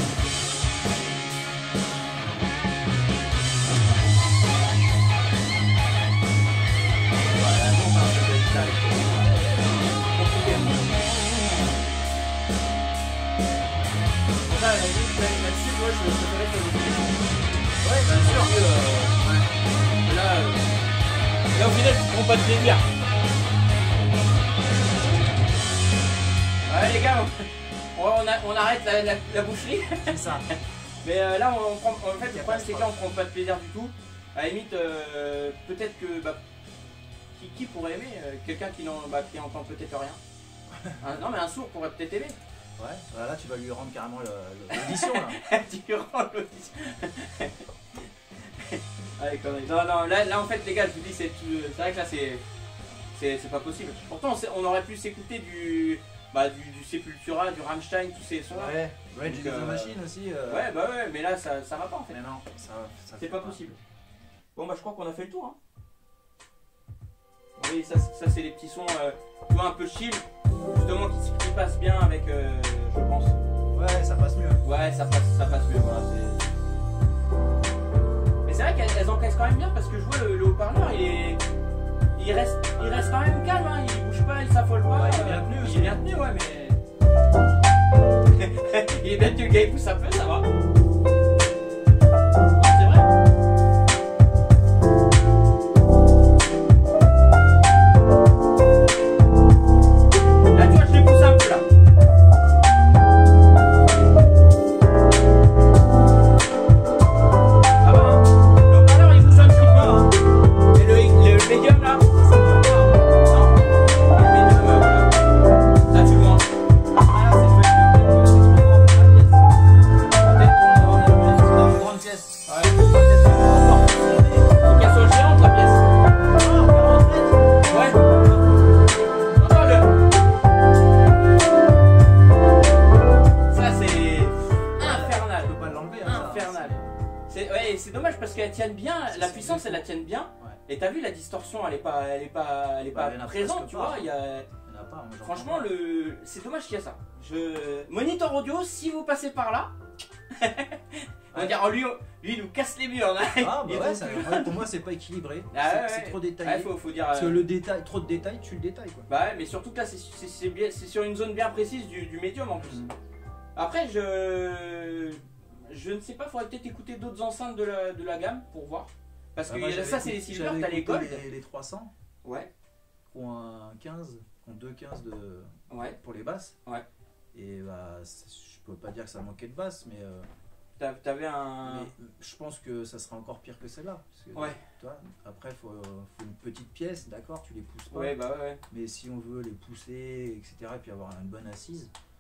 Là-dessus, moi, je préférais que le Ouais, bien sûr. euh, là, euh, là, au final, tu prends pas de délire. Ouais, les gars, on, on, a- on arrête la, la, la boucherie. C'est ça. Mais euh, là, on, on prend, en fait, Y le a problème, pas c'est de que là, on prend pas de plaisir du tout. À la limite, euh, peut-être que. Bah, qui, qui pourrait aimer euh, quelqu'un qui n'en bah, qui entend peut-être rien. Un- non, mais un sourd pourrait peut-être aimer. Ouais, bah là tu vas lui rendre carrément le- le- l'audition là. Tu rends l'audition. Allez, connerie. Non, non, là, là en fait, les gars, je vous dis, c'est tout- c'est vrai que là, c'est c'est c'est pas possible. Pourtant, on, s'est- on aurait pu s'écouter du, bah, du, du Sepultura, du Rammstein, tous ces sons-là. Ouais, Rage Donc, Against the euh, Machine aussi. euh, Ouais, bah ouais, mais là, ça, ça va pas en fait. Mais non, ça, ça C'est fait pas possible. Bon, bah, je crois qu'on a fait le tour. Hein. Oui, ça, c'est- ça c'est les petits sons, euh, tu vois, un peu chill, justement, qui, se- qui passent bien avec, euh, je pense. Ouais, ça passe mieux. Ouais, ça passe, ça passe mieux, voilà. c'est- Mais c'est vrai qu'elles elles encaissent quand même bien parce que je vois le, le haut-parleur, il est. Il reste, il reste quand même calme, hein, il bouge pas, il s'affole pas. Ouais, il est bien tenu Il aussi. est bien tenu, ouais, mais. Il est bien tenu, le gars il pousse un peu, ça va. Non, c'est vrai. Là, tu vois, je l'ai poussé un peu là. Ça va, hein. Le haut-parleur il bouge un petit peu, hein. Et le, le médium là, ça ne dure pas. Non. Le médium, euh, voilà. Là, tu le manges. Ah là, c'est fait que c'est trop grand pour la pièce. Peut-être qu'on va en C'est dans une grande pièce. Ouais, peut-être qu'on faut qu'elle soit géante la pièce. Oh, quarante mètres. Ouais. Encore le. Ça c'est infernal. On peut pas l'enlever. Hein, ça. Infernal. C'est ouais, et c'est dommage parce qu'elle tienne bien, la C'est- puissance c'est- elle la tienne bien. Ouais. Et t'as vu la distorsion, elle est pas, elle est pas, elle est Bah, pas il y en a présente, presque tu pas. vois. Il y a, Il y en a pas. moi, j'en franchement prends pas. le, c'est dommage qu'il y a ça. Je monitor audio, si vous passez par là, on va Ouais. dire oh, lui, lui il nous casse les murs. Là. Ah bah Il ouais, faut ça- plus. ouais, pour moi c'est pas équilibré. Ah C'est- ouais, c'est ouais. trop Ouais, détaillé. faut, faut dire. Parce que euh, le détail, trop de détails, tu le détailles quoi. Bah ouais, mais surtout que là c'est c'est- c'est bien- c'est sur une zone bien précise du, du médium en plus. Mhm. Après je je ne sais pas, faudrait peut-être écouter d'autres enceintes de la, de la gamme pour voir. Parce Ah, que moi, y a- j'avais ça c'est écouté- les silver, j'avais t'as les écouté gold. Les, les trois cents Ouais, qui ont un quinze, qui ont deux quinze de, ouais. pour les basses. Ouais. Et bah, c'est- je peux pas dire que ça manquait de basses, mais, euh, T'a- T'avais un. mais je pense que ça sera encore pire que celle-là. Parce que, Ouais. tu vois, après, il faut, faut une petite pièce, d'accord, tu les pousses pas. Ouais, bah ouais, ouais. Mais si on veut les pousser, et cetera, et puis avoir une bonne assise,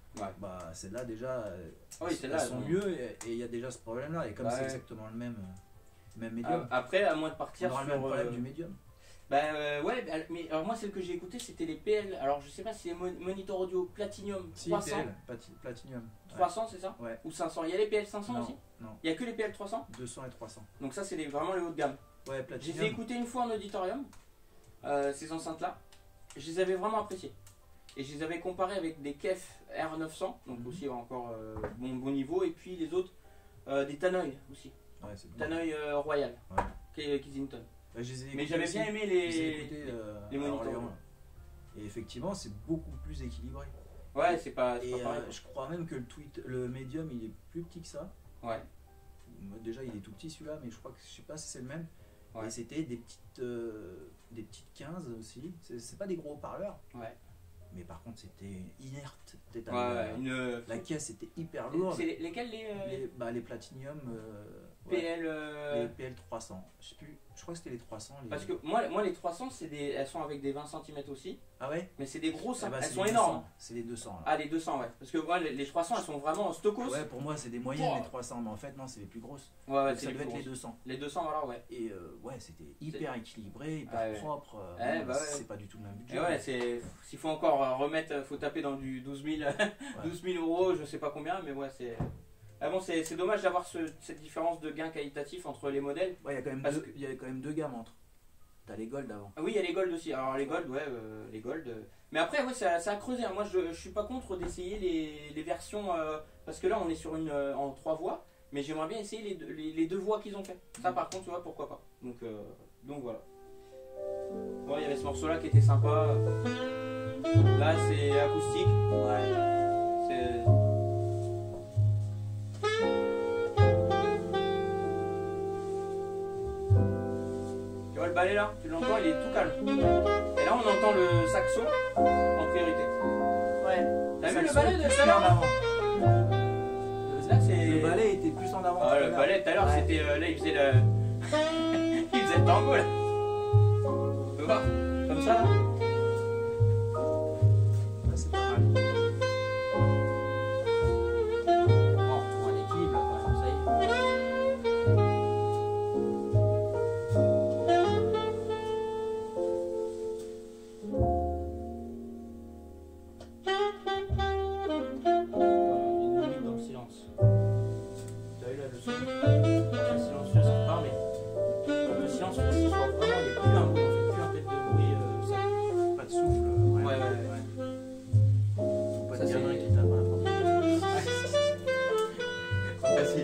Ouais. bah celles-là déjà, euh, Oui, elles- celles-là, elles elles sont ont- mieux et il y a déjà ce problème-là. Et comme Bah c'est ouais. exactement le même, euh, même Ah, médium, Après, à moins de on partir aura sur. le même problème euh, du médium. Bah euh, ouais, bah, mais alors moi celle que j'ai écoutée c'était les P L. Alors je sais pas si c'est mon- monitor audio Platinum Si, trois cents. P L, Plati- Platinum. Ouais. trois cents c'est ça? Ouais. Ou cinq cents? Il y a les P L cinq cents Non, aussi? non, Il y a que les P L trois cents? deux cents et trois cents. Donc ça c'est les- vraiment les hauts de gamme. Ouais, Je les ai Platinum. écoutés une fois en auditorium, euh, ces enceintes là. Je les avais vraiment appréciées. Et je les avais comparés avec des Kef R neuf cents, donc Mhm. aussi encore euh, bon, bon niveau. Et puis les autres, euh, des Tannoy aussi. Ouais, c'est bon. Tannoy euh, Royal, Ouais. Ki- Kensington. Bah, je les ai Mais écoutés j'avais aussi. bien aimé Je les ai les, écoutés, les- euh, les à moniteurs. Orléans. Et effectivement, c'est beaucoup plus équilibré. Ouais, c'est pas, c'est Et pas euh, pareil. je crois même que le tweet, le médium, il est plus petit que ça. Ouais. Déjà, il est tout petit celui-là, mais je crois que je sais pas si c'est le même. Ouais. Et c'était des petites, euh, des petites quinze aussi. C'est c'est pas des gros haut-parleurs, Ouais. mais par contre, c'était inerte. T'étais- Ouais, la, une. la caisse était hyper lourde. C'est les- lesquels les, euh, Les, bah, les Platinum, euh, P ouais, L euh, les P L trois cents. Je sais plus. Je crois que c'était les trois cents. Les... Parce que moi, moi les trois cents, c'est des, elles sont avec des vingt centimètres aussi, ah ouais. mais c'est des grosses, Ah bah, elles c'est sont les énormes. deux cents. C'est les deux cents. Là. Ah, les deux cents, ouais. Parce que moi, les, les trois cents, elles sont vraiment stocos. Ouais, pour moi, c'est des moyennes Oh. les trois cents, mais en fait, non, c'est les plus grosses. Ouais, ouais, Donc, c'est ça les, devait plus être les grosses. deux cents. Les deux cents, voilà, ouais. Et euh, ouais, c'était hyper équilibré, hyper Ah ouais. propre. euh, Ouais, bon, bah ouais. C'est pas du tout le même budget. Et ouais, c'est. S'il faut encore euh, remettre, faut taper dans du douze mille, douze mille euros, je sais pas combien, mais ouais, c'est. Ah bon, c'est c'est dommage d'avoir ce- cette différence de gain qualitatif entre les modèles. Ouais, il y a quand même Parce deux, il y a quand même deux gammes entre. T'as les Gold avant. Ah oui, il y a les Gold aussi. Alors les Gold, ouais, euh, les Gold. euh. Mais après, ouais, ça, ça a creusé. hein. Moi, je, je suis pas contre d'essayer les, les versions. euh, parce que là, on est sur une euh, en trois voix. Mais j'aimerais bien essayer les, deux- les, les deux voix qu'ils ont fait. Ça, par contre, tu vois, pourquoi pas. Donc, euh, donc voilà. Bon, il y avait ce morceau-là qui était sympa. Là, c'est acoustique. Ouais. C'est. Tu vois le ballet là, tu l'entends, il est tout calme. Et là on entend le saxo en priorité. Ouais. T'as vu le Saxo ballet de plus tout à mis en l'heure avant. Là c'est. Le ballet était plus en avant. Ah, tout à le l'heure. ballet tout à l'heure Ouais. c'était. euh, là il faisait le. il faisait le tango là. Tu peux voir comme ça là. Ouais, c'est pas mal. On retrouve un équilibre là quand même, ça y est. Une limite dans le silence. T'as eu là le son? C'est silencieux, ça repart, mais comme le silence, faut que ce soit vraiment, il n'y a plus un bruit, en fait, plus un pet de bruit. euh, ça. Pas de souffle. Ouais, Ouais, ouais, Faut pas Ça, de gamin c'est- qui tape à la porte. C'est facile.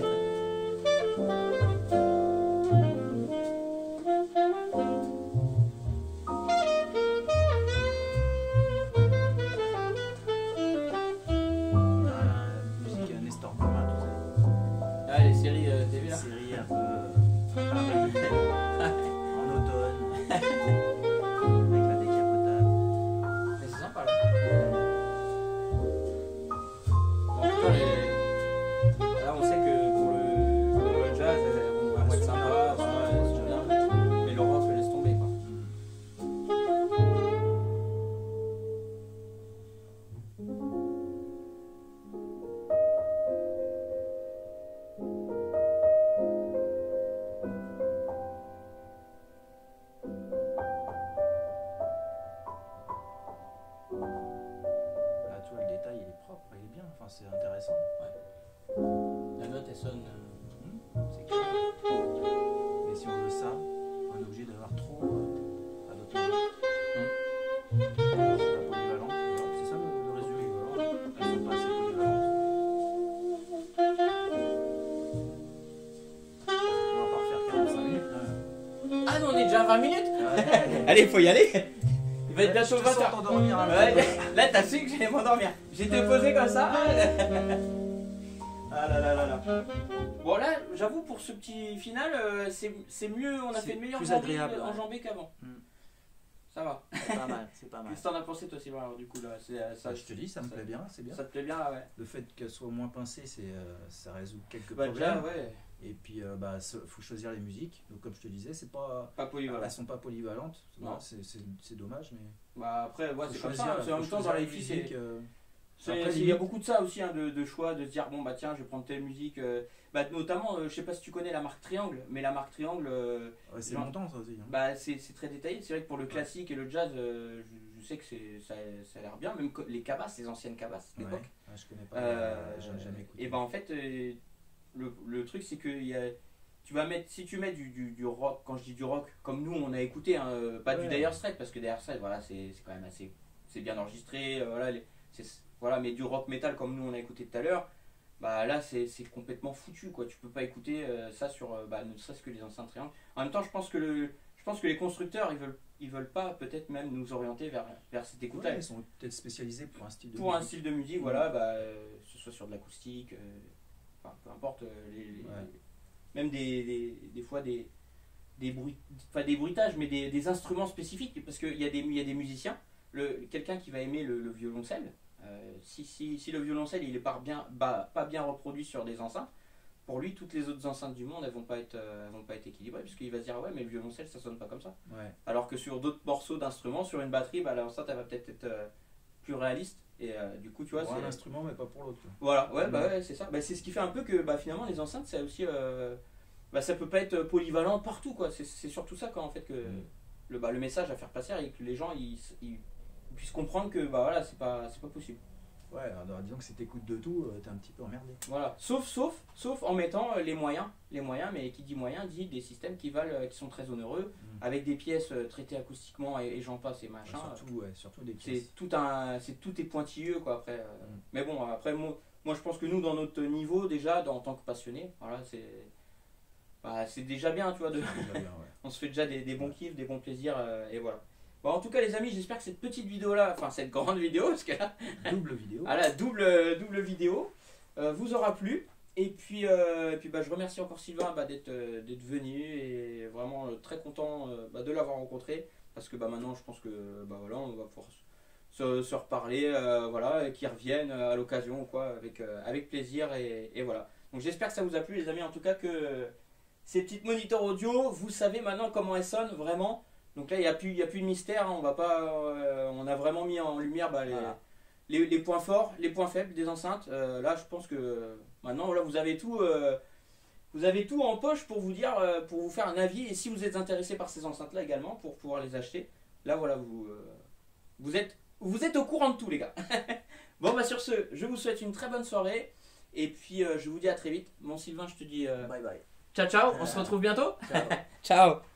Ah, la musique euh, Nestor Thomas, tu sais. Ah, les séries euh, T V Une là. série un peu euh, pareille, en automne, avec la décapotable. Mais c'est sympa là. Bon, en tout cas, les- là on sait que pour le, pour le jazz, elles vont être sympas, voilà, elles sont bien. Mais le rock, laisse tomber quoi. Là, tu vois, le détail, il est propre, il est bien, enfin, c'est intéressant. La note elle sonne. euh, Hum, c'est clair. Mais si on veut ça, on est obligé d'avoir trop euh, à d'autres moments. C'est pas polyvalent, voilà, c'est ça le, le résumé. Voilà. Elles sont pas assez polyvalentes. On va pas refaire quarante-cinq minutes. Hein. Ah non, on est déjà à vingt minutes. Ouais. Allez, faut y aller. Il va être Je bientôt te vingt sens heures. t'endormir un peu. Ouais, là t'as su que j'allais m'endormir. J'étais posé comme ça. Ah là là là là. Bon là, j'avoue pour ce petit final, euh, c'est c'est mieux, on a C'est fait une meilleure plus enjambée, agréable, ouais. enjambée qu'avant. Mm. Ça va. C'est pas mal, c'est pas mal. Qu'est-ce que t'en as pensé toi Sylvain alors du coup là c'est, euh, ça, Ça, je te dis, ça me ça- plaît bien, c'est bien. ça te plaît bien là, ouais. Le fait qu'elle soit moins pincée, c'est, euh, ça résout quelques Bah problèmes. déjà ouais, Et puis, euh, bah, ce- faut choisir les musiques. Donc, comme je te disais, c'est pas, pas polyvalent. elles sont pas polyvalentes. Non. Voilà, c'est, c'est, c'est dommage, mais Bah après ouais faut c'est comme choisir, ça, hein. C'est en faut même temps dans choisir les la filles c'est... musique, euh, C'est- Après, c'est- Il y a limite- beaucoup de ça aussi, hein, de, de choix, de se dire bon bah tiens je vais prendre telle musique, euh, bah, notamment euh, je sais pas si tu connais la marque Triangle, mais la marque Triangle, euh, Ouais, c'est genre- longtemps ça aussi. Hein. bah, c'est c'est très détaillé. C'est vrai que pour le classique et le jazz, euh, je, je sais que c'est- ça, ça a l'air bien, même que les cabasses, les anciennes cabasses Ouais. d'époque. Ouais, je connais pas. Euh, J'ai jamais écouté. et ben en fait, euh, le, le truc c'est que il y a, tu vas mettre, si tu mets du, du, du rock, quand je dis du rock, comme nous on a écouté, hein, euh, pas Ouais. du Dire Straits, parce que Dire Straits, voilà, c'est c'est quand même assez, c'est bien enregistré, euh, voilà, les- c'est- voilà, mais du rock metal comme nous on a écouté tout à l'heure, bah là c'est c'est complètement foutu quoi. Tu peux pas écouter euh, ça sur, euh, bah, ne serait-ce que les anciens triangles. En même temps, je pense que le, je pense que les constructeurs ils veulent, ils veulent pas peut-être même nous orienter vers, vers cette écoute-là. Ouais, ils sont peut-être spécialisés pour un style de Pour un musique. style de musique, voilà, bah, euh, que ce soit sur de l'acoustique, euh, enfin, peu importe, euh, les, les- Ouais. même des, des, des fois des, des, bruit, enfin, des bruitages, mais des, des instruments spécifiques, parce qu'il y, a des- il y a des musiciens, le- quelqu'un qui va aimer le, le violoncelle, euh, si, si, si le violoncelle il est pas bien, bah, pas bien reproduit sur des enceintes, pour lui toutes les autres enceintes du monde elles vont pas être, euh, elles vont pas être équilibrées, puisqu'il va se dire ouais mais le violoncelle ça sonne pas comme ça. Ouais. Alors que sur d'autres morceaux d'instruments, sur une batterie, bah, l'enceinte elle va peut-être être euh, plus réaliste. Et euh, du coup, tu vois, Pour un c'est. instrument, mais pas pour l'autre. quoi. Voilà, ouais, bah ouais, c'est ça. Bah, c'est ce qui fait un peu que bah, finalement, les enceintes, c'est aussi. Euh, bah, ça peut pas être polyvalent partout, quoi. C'est c'est surtout ça, quoi, en fait, que Mm. le, bah, le message à faire passer et que les gens ils, ils puissent comprendre que bah voilà, c'est pas, c'est pas possible. Ouais, alors disons que si t'écoutes de tout, euh, t'es un petit peu emmerdé. Voilà. Sauf, sauf, sauf en mettant euh, les moyens. Les moyens, mais qui dit moyens dit des systèmes qui valent, euh, qui sont très onéreux, Mm. avec des pièces euh, traitées acoustiquement et, et j'en passe et Ouais, machin. surtout, ouais, surtout des C'est pièces. tout un, c'est tout est pointilleux quoi après. euh. Mm. Mais bon après moi, moi je pense que nous dans notre niveau déjà, dans- en tant que passionnés, voilà c'est, bah, c'est déjà bien tu vois. De, C'est déjà bien, ouais. on se fait déjà des, des bons kiffs, des bons plaisirs euh, et voilà. Bon, en tout cas les amis, j'espère que cette petite vidéo là, enfin cette grande vidéo parce que là, Double vidéo. à la double double vidéo, euh, vous aura plu. Et puis, euh, et puis bah, je remercie encore Sylvain bah, d'être euh, d'être venu et vraiment euh, très content euh, bah, de l'avoir rencontré parce que bah, maintenant je pense que bah, voilà, on va pouvoir se, se reparler euh, voilà, et qu'ils reviennent à l'occasion ou quoi avec, euh, avec plaisir et, et voilà. Donc j'espère que ça vous a plu les amis, en tout cas que ces petites moniteurs audio, vous savez maintenant comment elles sonnent vraiment. Donc là il n'y a, plus- il y a plus de mystère, hein, on, va pas, euh, on a vraiment mis en lumière bah, les, Voilà. les, les points forts, les points faibles des enceintes. Euh, là je pense que maintenant là, vous avez tout, euh, vous avez tout en poche pour vous dire, euh, pour vous faire un avis. Et si vous êtes intéressé par ces enceintes-là également, pour pouvoir les acheter, là voilà, vous, euh, vous, êtes, vous êtes au courant de tout les gars. Bon bah sur ce, je vous souhaite une très bonne soirée. Et puis euh, je vous dis à très vite. Mon Sylvain, je te dis euh, Bye bye. ciao ciao, on se retrouve bientôt. Ciao. Ciao.